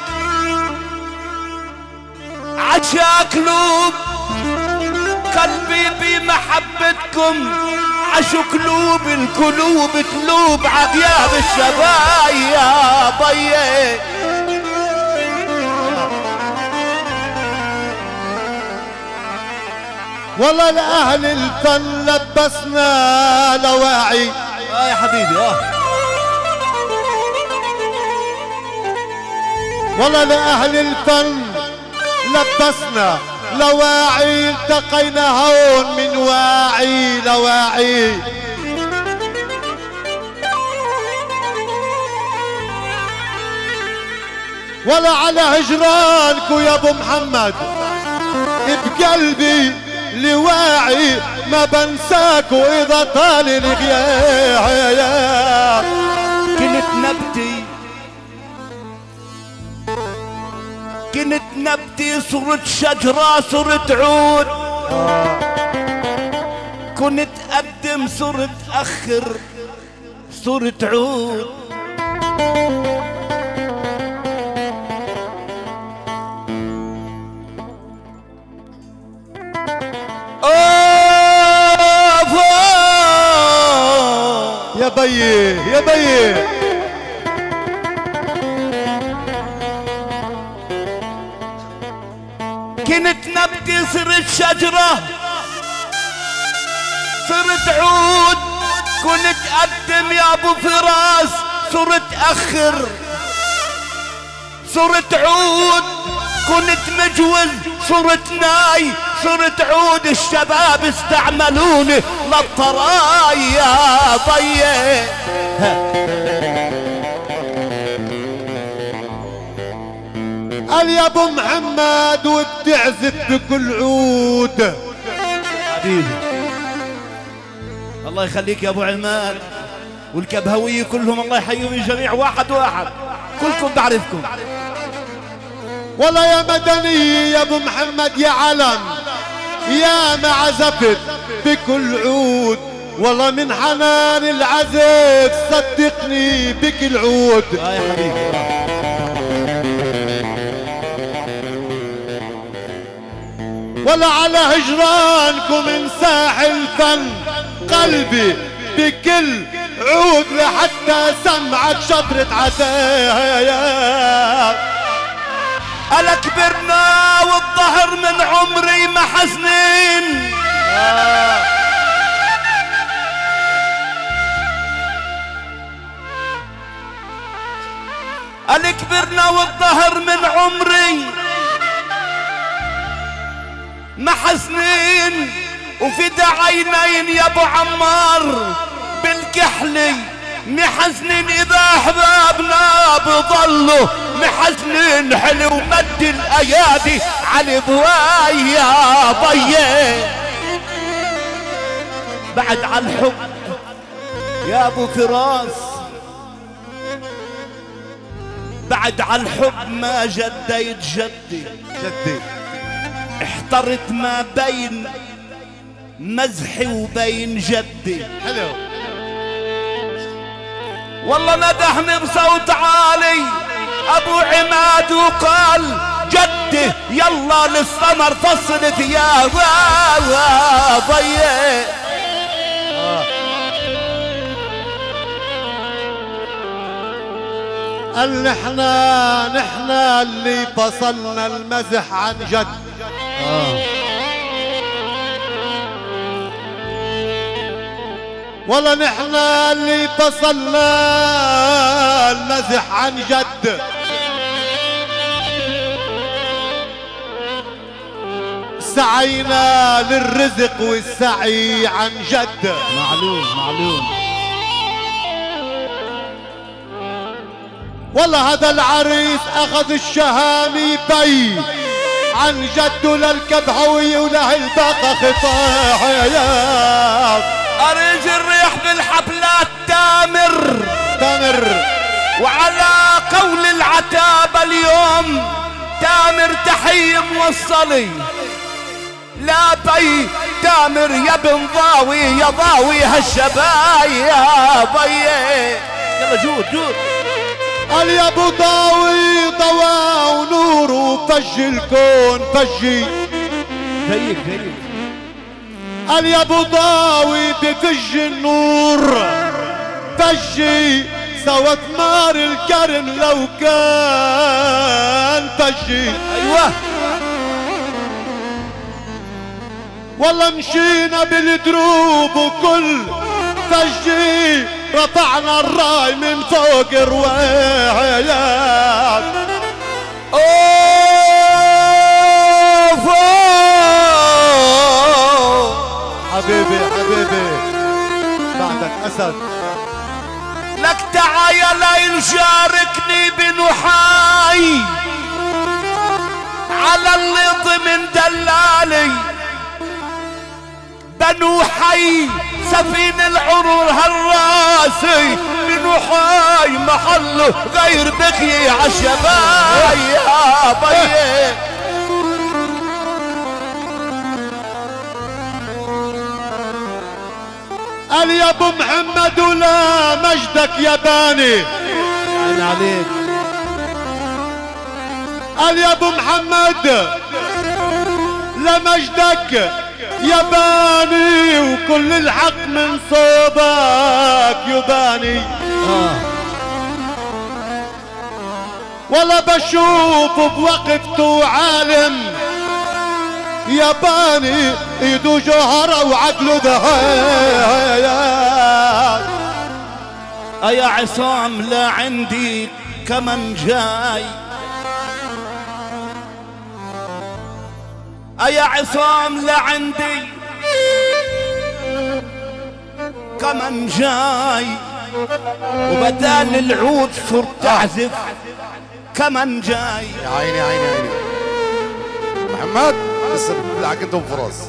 عشا كلوب، قلبي بمحبتكم عشو كلوب، الكلوب تلوب عدياب الشبايا ضيق. والله لأهل الفن لبسنا لواعي. اه يا حبيبي اه. والله لأهل الفن لبسنا لواعي، التقينا هون من واعي لواعي. ولا على هجرانكو يا ابو محمد بقلبي لواعي، ما بنساكو اذا طال الغياب. كنت نبتي كنت نبتي صرت شجرة صرت عود، كنت أقدم صرت أخر صرت عود. يا بيي يا بيي كنت نبتي صرت شجرة صرت عود، كنت أقدم يا أبو فراس صرت أخر صرت عود، كنت مجوز صرت ناي صرت عود. الشباب استعملوني للطرايا ضيق. قال يا ابو محمد وبتعزف بكل عود. حبيبي الله يخليك يا ابو عماد، والكبهوية كلهم الله يحييهم الجميع واحد واحد، كلكم بعرفكم. والله يا مدني يا ابو محمد يا علم، يا ما عزفت بكل عود. والله من حنان العزف صدقني بكل عود. اه يا حبيبي. ولا على هجرانكم من ساحل فن قلبي بكل عود، لحتى سمعت شطرة عتاب. ألا كبرنا والظهر من عمري ما حزنين، ألا كبرنا والظهر من عمري ما حزنين، وفدا عينين يا ابو عمار بالكحلي محزنين. اذا احبابنا بضلوا محزنين، حلو مد الايادي على بوايا ضيق. بعد عن الحب يا ابو فراس، بعد عن الحب ما جديت جدي جدي. احترت ما بين مزحي وبين جدي. حلو. والله ندهني بصوت عالي ابو عماد وقال جدي يلا للسمر فصل ثيابها ضيق. قال نحنا نحنا اللي فصلنا المزح عن جد. آه. والله نحنا اللي فصلنا المزح عن جد. سعينا للرزق والسعي عن جد. معلوم معلوم. والله هذا العريس اخذ الشهامي بي عن جده للكبهوي وله الباقة خطايا. اريج الريح بالحفلات تامر تامر، وعلى قول العتابة اليوم تامر تحية موصلي. لا بي تامر يا بن ضاوي يا ضاوي هالشبايا بي. يلا جود جود. قال يا ابو ضاوي ضوى ونوره فج الكون فجي. زيك زيك. قال يا ابو ضاوي بفج النور فجي، سوى ثمار الكرم لو كان فجي. ايوه والله مشينا بالدروب وكل فجي، رفعنا الراي من فوق روايات. اوه حبيبي حبيبي بعدك اسد. لك تعايا لا يشاركني بنحاي على اللي ضمن دلالي. بنو حي سفين العرور هالراسي بنحاي محله غير بكي عالشبايا بيه. قال يا ابو محمد ولا مجدك ياباني. عين عليك. قال يا ابو محمد لا مجدك ياباني، وكل الحق من صوبك يباني. اه ولا بشوفه بوقفته عالم ياباني، ايده جوهرة وعقله ذهب. يا عصام لا عندي كمن جاي. يا عصام لا عندي كمن جاي، وبدال العود صرت اعزف كمن جاي. يا عيني عيني عيني محمد لسه بتلعب انت وفراس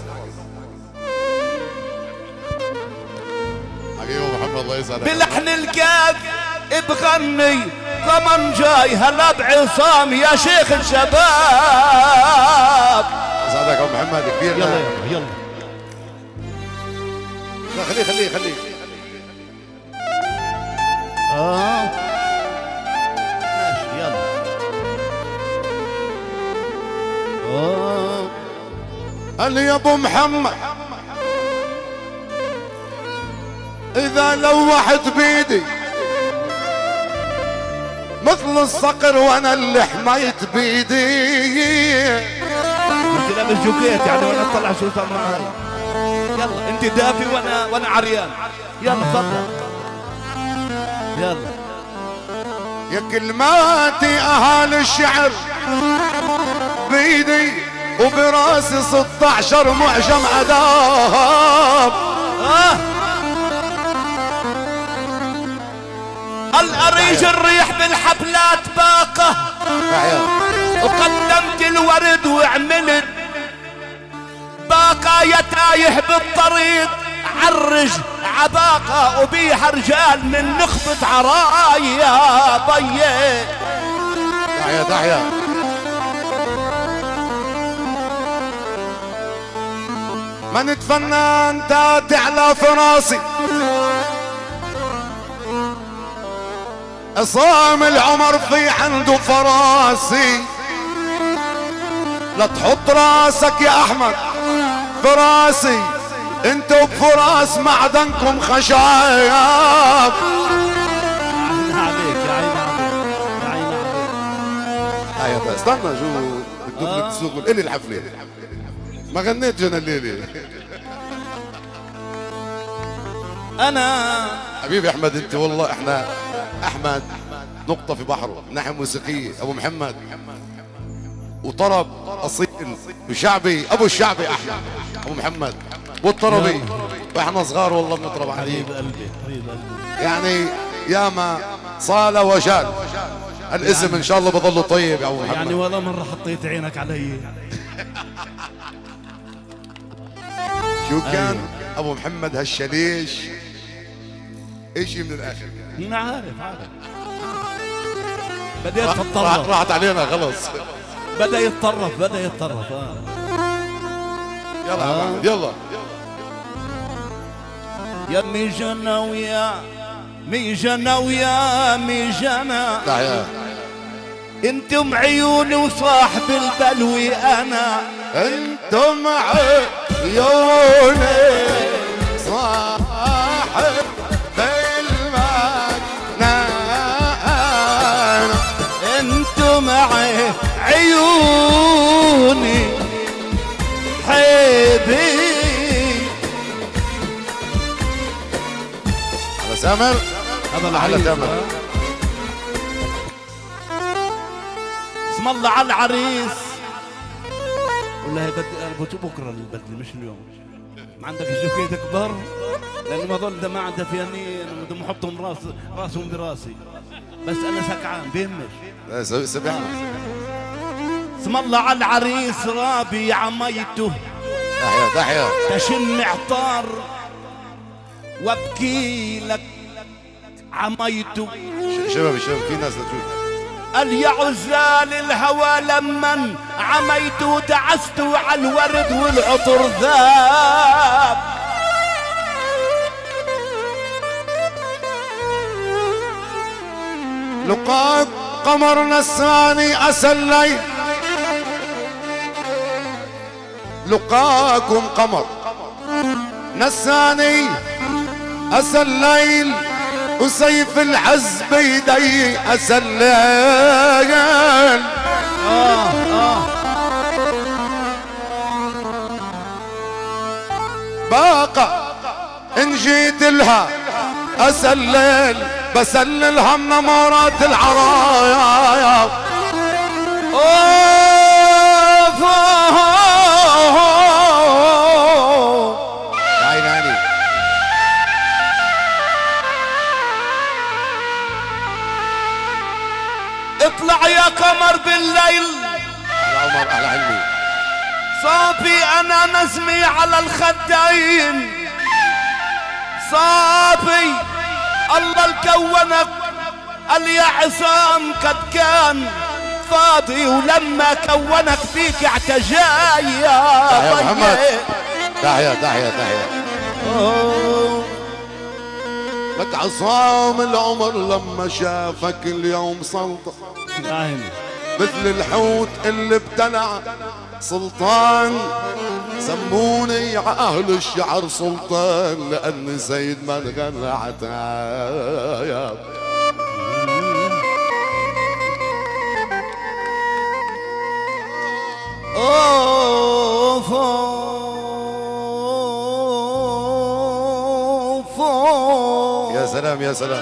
حبيبي محمد الله يسعدك. بلحن الكاف بغني كمن جاي. هلا بعصام يا شيخ الشباب. يسعدك يا ابو محمد كبير. يلا يلا يلا. لا خليه خليه خليه. اه ماشي يلا. اه قال لي يا ابو محمد اذا لوحت بيدي مثل الصقر وانا اللي حميت بيدي. انت لابس جوكيت يعني وانا اطلع شو صار معي. يلا انت دافي وانا وانا عريان. يلا تفضل يلا. يا كلماتي اهالي الشعر بيدي وبراسي ستة عشر معجم اداب. آه. الاريج الريح بالحفلات باقة، وقدمت الورد وعملت باقة. يا تايه بالطريق عرج عباقة، وبيها رجال من نخبة عرايا بيه. تحيا تحيا. ما نتفنى انت تعلى فراسي عصام العمر في عنده فراسي. لا تحط راسك يا احمد فراسي، انت وبفراس معدنكم خشايب. يا عين عليك يا عين عليك يا عين عليك. هيا استنى شو بدك لك تسوق الي الحفله. ما غنيت جنى الليله. انا حبيبي احمد انت والله احنا احمد نقطه في بحره، ناحيه موسيقيه ابو محمد وطرب اصيل. وشعبي ابو الشعبي احمد ابو محمد والطربي، واحنا صغار والله بنطرب عليه. حبيب قلبي حبيب قلبي. يعني ياما صال وجال الاسم يعني ان شاء الله بظله طيب يا ابو محمد. يعني ولا مره حطيت عينك علي. شو كان أيوه. ابو محمد هالشليش ايشي من الاخر. انا عارف عارف. بدا يتطرف، راحت علينا خلص. بدا يتطرف بدا يتطرف. آه. يلا آه. يلا يا ميجانا ويا ميجانا ويا ميجانا، انتم عيوني وصاحب البلوي انا، انتم عيوني صاحب بالمعنى، انتم عيوني حبيبي. على سامر هذا على سامر. اسم الله على العريس. والله بدي بكره البدله مش اليوم. ما عندك الجوكيت كبار؟ لانه ما ظل ده ما عنده فيانين بدهم يحطهم راس راسهم براسي. بس انا سكعان بيهمش. سبحان. اسم الله على العريس رابي عميته. تحيا تحيا. تشم عطار وابكي لك عميته. شباب شباب في ناس تشوف. قال يا عزال الهوى لمن عميت ودعست على الورد والعطر ذاب. لقاك قمر نساني أسلي، لقاكم قمر نساني أسى الليل، وسيف العز بيدي أسى الليل. آه آه باقى إن جيت لها أسى الليل، بسللها من نمرات العرايا. اطلع يا قمر بالليل. على عمر على علمي. صافي انا نسمي على الخدين، صافي الله الكونك. قال يا عصام قد كان فاضي، ولما كونك فيك اعتجايا. يا محمد تحيا تحيا تحيا. لك عصام العمر لما شافك اليوم سلطة، مثل الحوت اللي ابتلع سلطان. سموني يا اهل الشعر سلطان، لاني سيد من غنى عتايا. يا سلام يا سلام.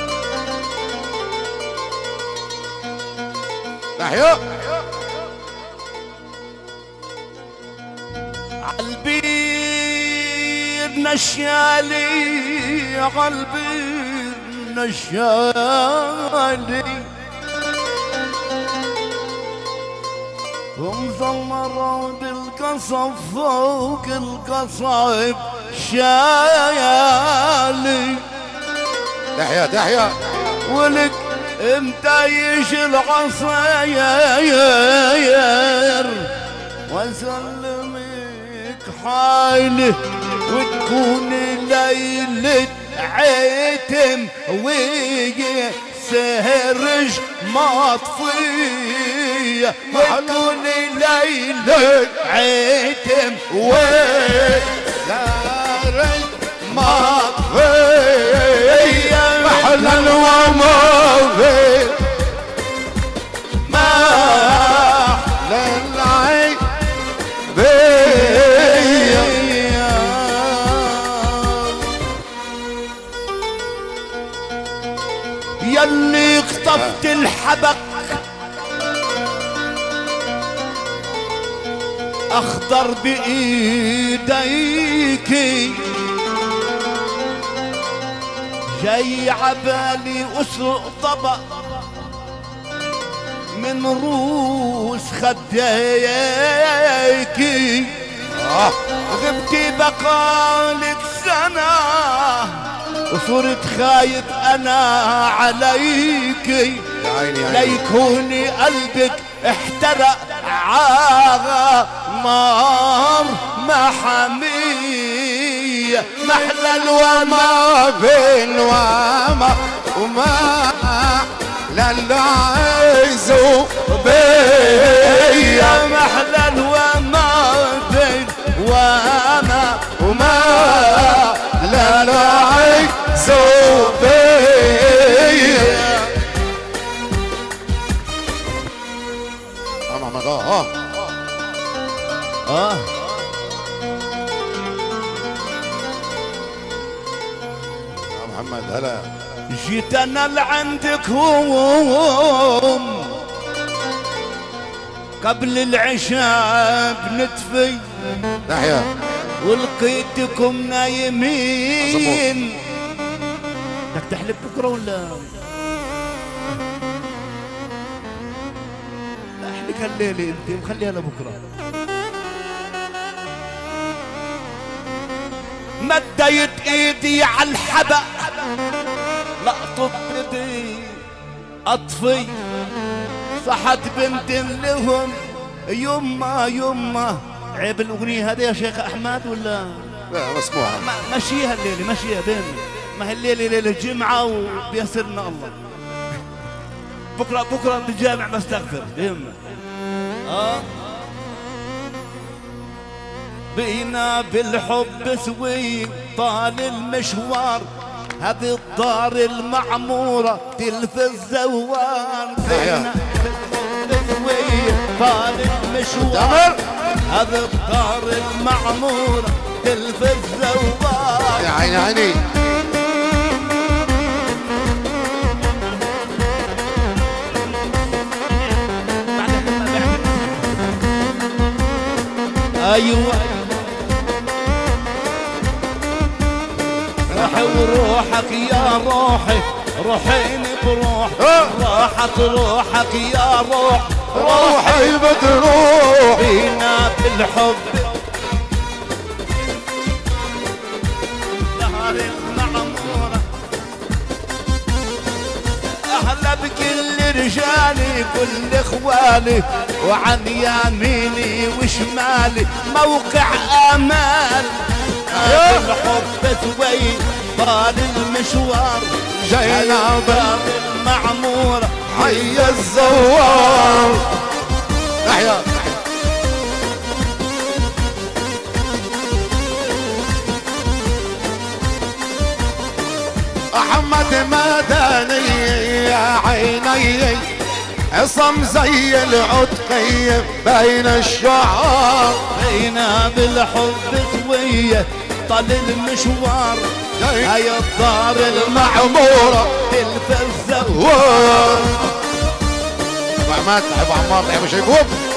تحيا. عالبير نشالي، عالبير نشالي، ومزمرة بالقصب فوق القصب شايالي. تحيا تحيا. ولك امتى يجي العصاير واسلمك حالي، وتكون ليلة عتم وسهرج مطفية، وتكون ليلة عتم وسهرج مطفية، محلى الوموفي ما أحلى العين بيا. يلي اخطفت الحبك اخضر بايديكي جاي عبالي اسرق طبق من روس خديكي اه غبتي بقالك سنة وصرت خايف انا عليكي يا عيني يا عيني ليكوني قلبك احترق عاغا نار محامية محلى الوما بين وما وما للعيزو بيا محلى الوما بين وما وما للعيزو بيا اه محمد اه اه اه يا محمد هلا جيت انا لعندكم قبل العشاء بنتفي ناحية ولقيتكم نايمين بدك تحلب بكره ولا احلك الليله انت مخليها لبكره مديت ايدي على الحبق لقطت ايدي اطفي صحت بنت لهم يما يما عيب الاغنيه هذه يا شيخ احمد ولا لا مسموعة ما- مشيها الليله مشيها بيننا ما هي الليله ليله الجمعه وبيسرنا الله بكره بكره بالجامع بستغفر يما اه بينا بالحب سوي طال المشوار هذه الدار المعمورة تلف الزوار بينا بالحب سوي طال المشوار هذه الدار المعمورة تلف الزوار يا عيني عيني ايوه روحي وروحك يا روحي روحيني بروح راحت روحك يا روح روحي بتروح فينا بالحب نهار المعمورة اهلا بكل رجالي كل اخوالي وعن يميني وشمالي موقع امال الحب سوي طال المشوار جينا باب المعمورة حي الزوار ناحية أحمد مدني يا عيني عصم زي العتقي بين الشعار بينا بالحب سوية طال المشوار هاي الدار المعمورة تلف الزوار ابو عماد ابو عمار ابو شيبوب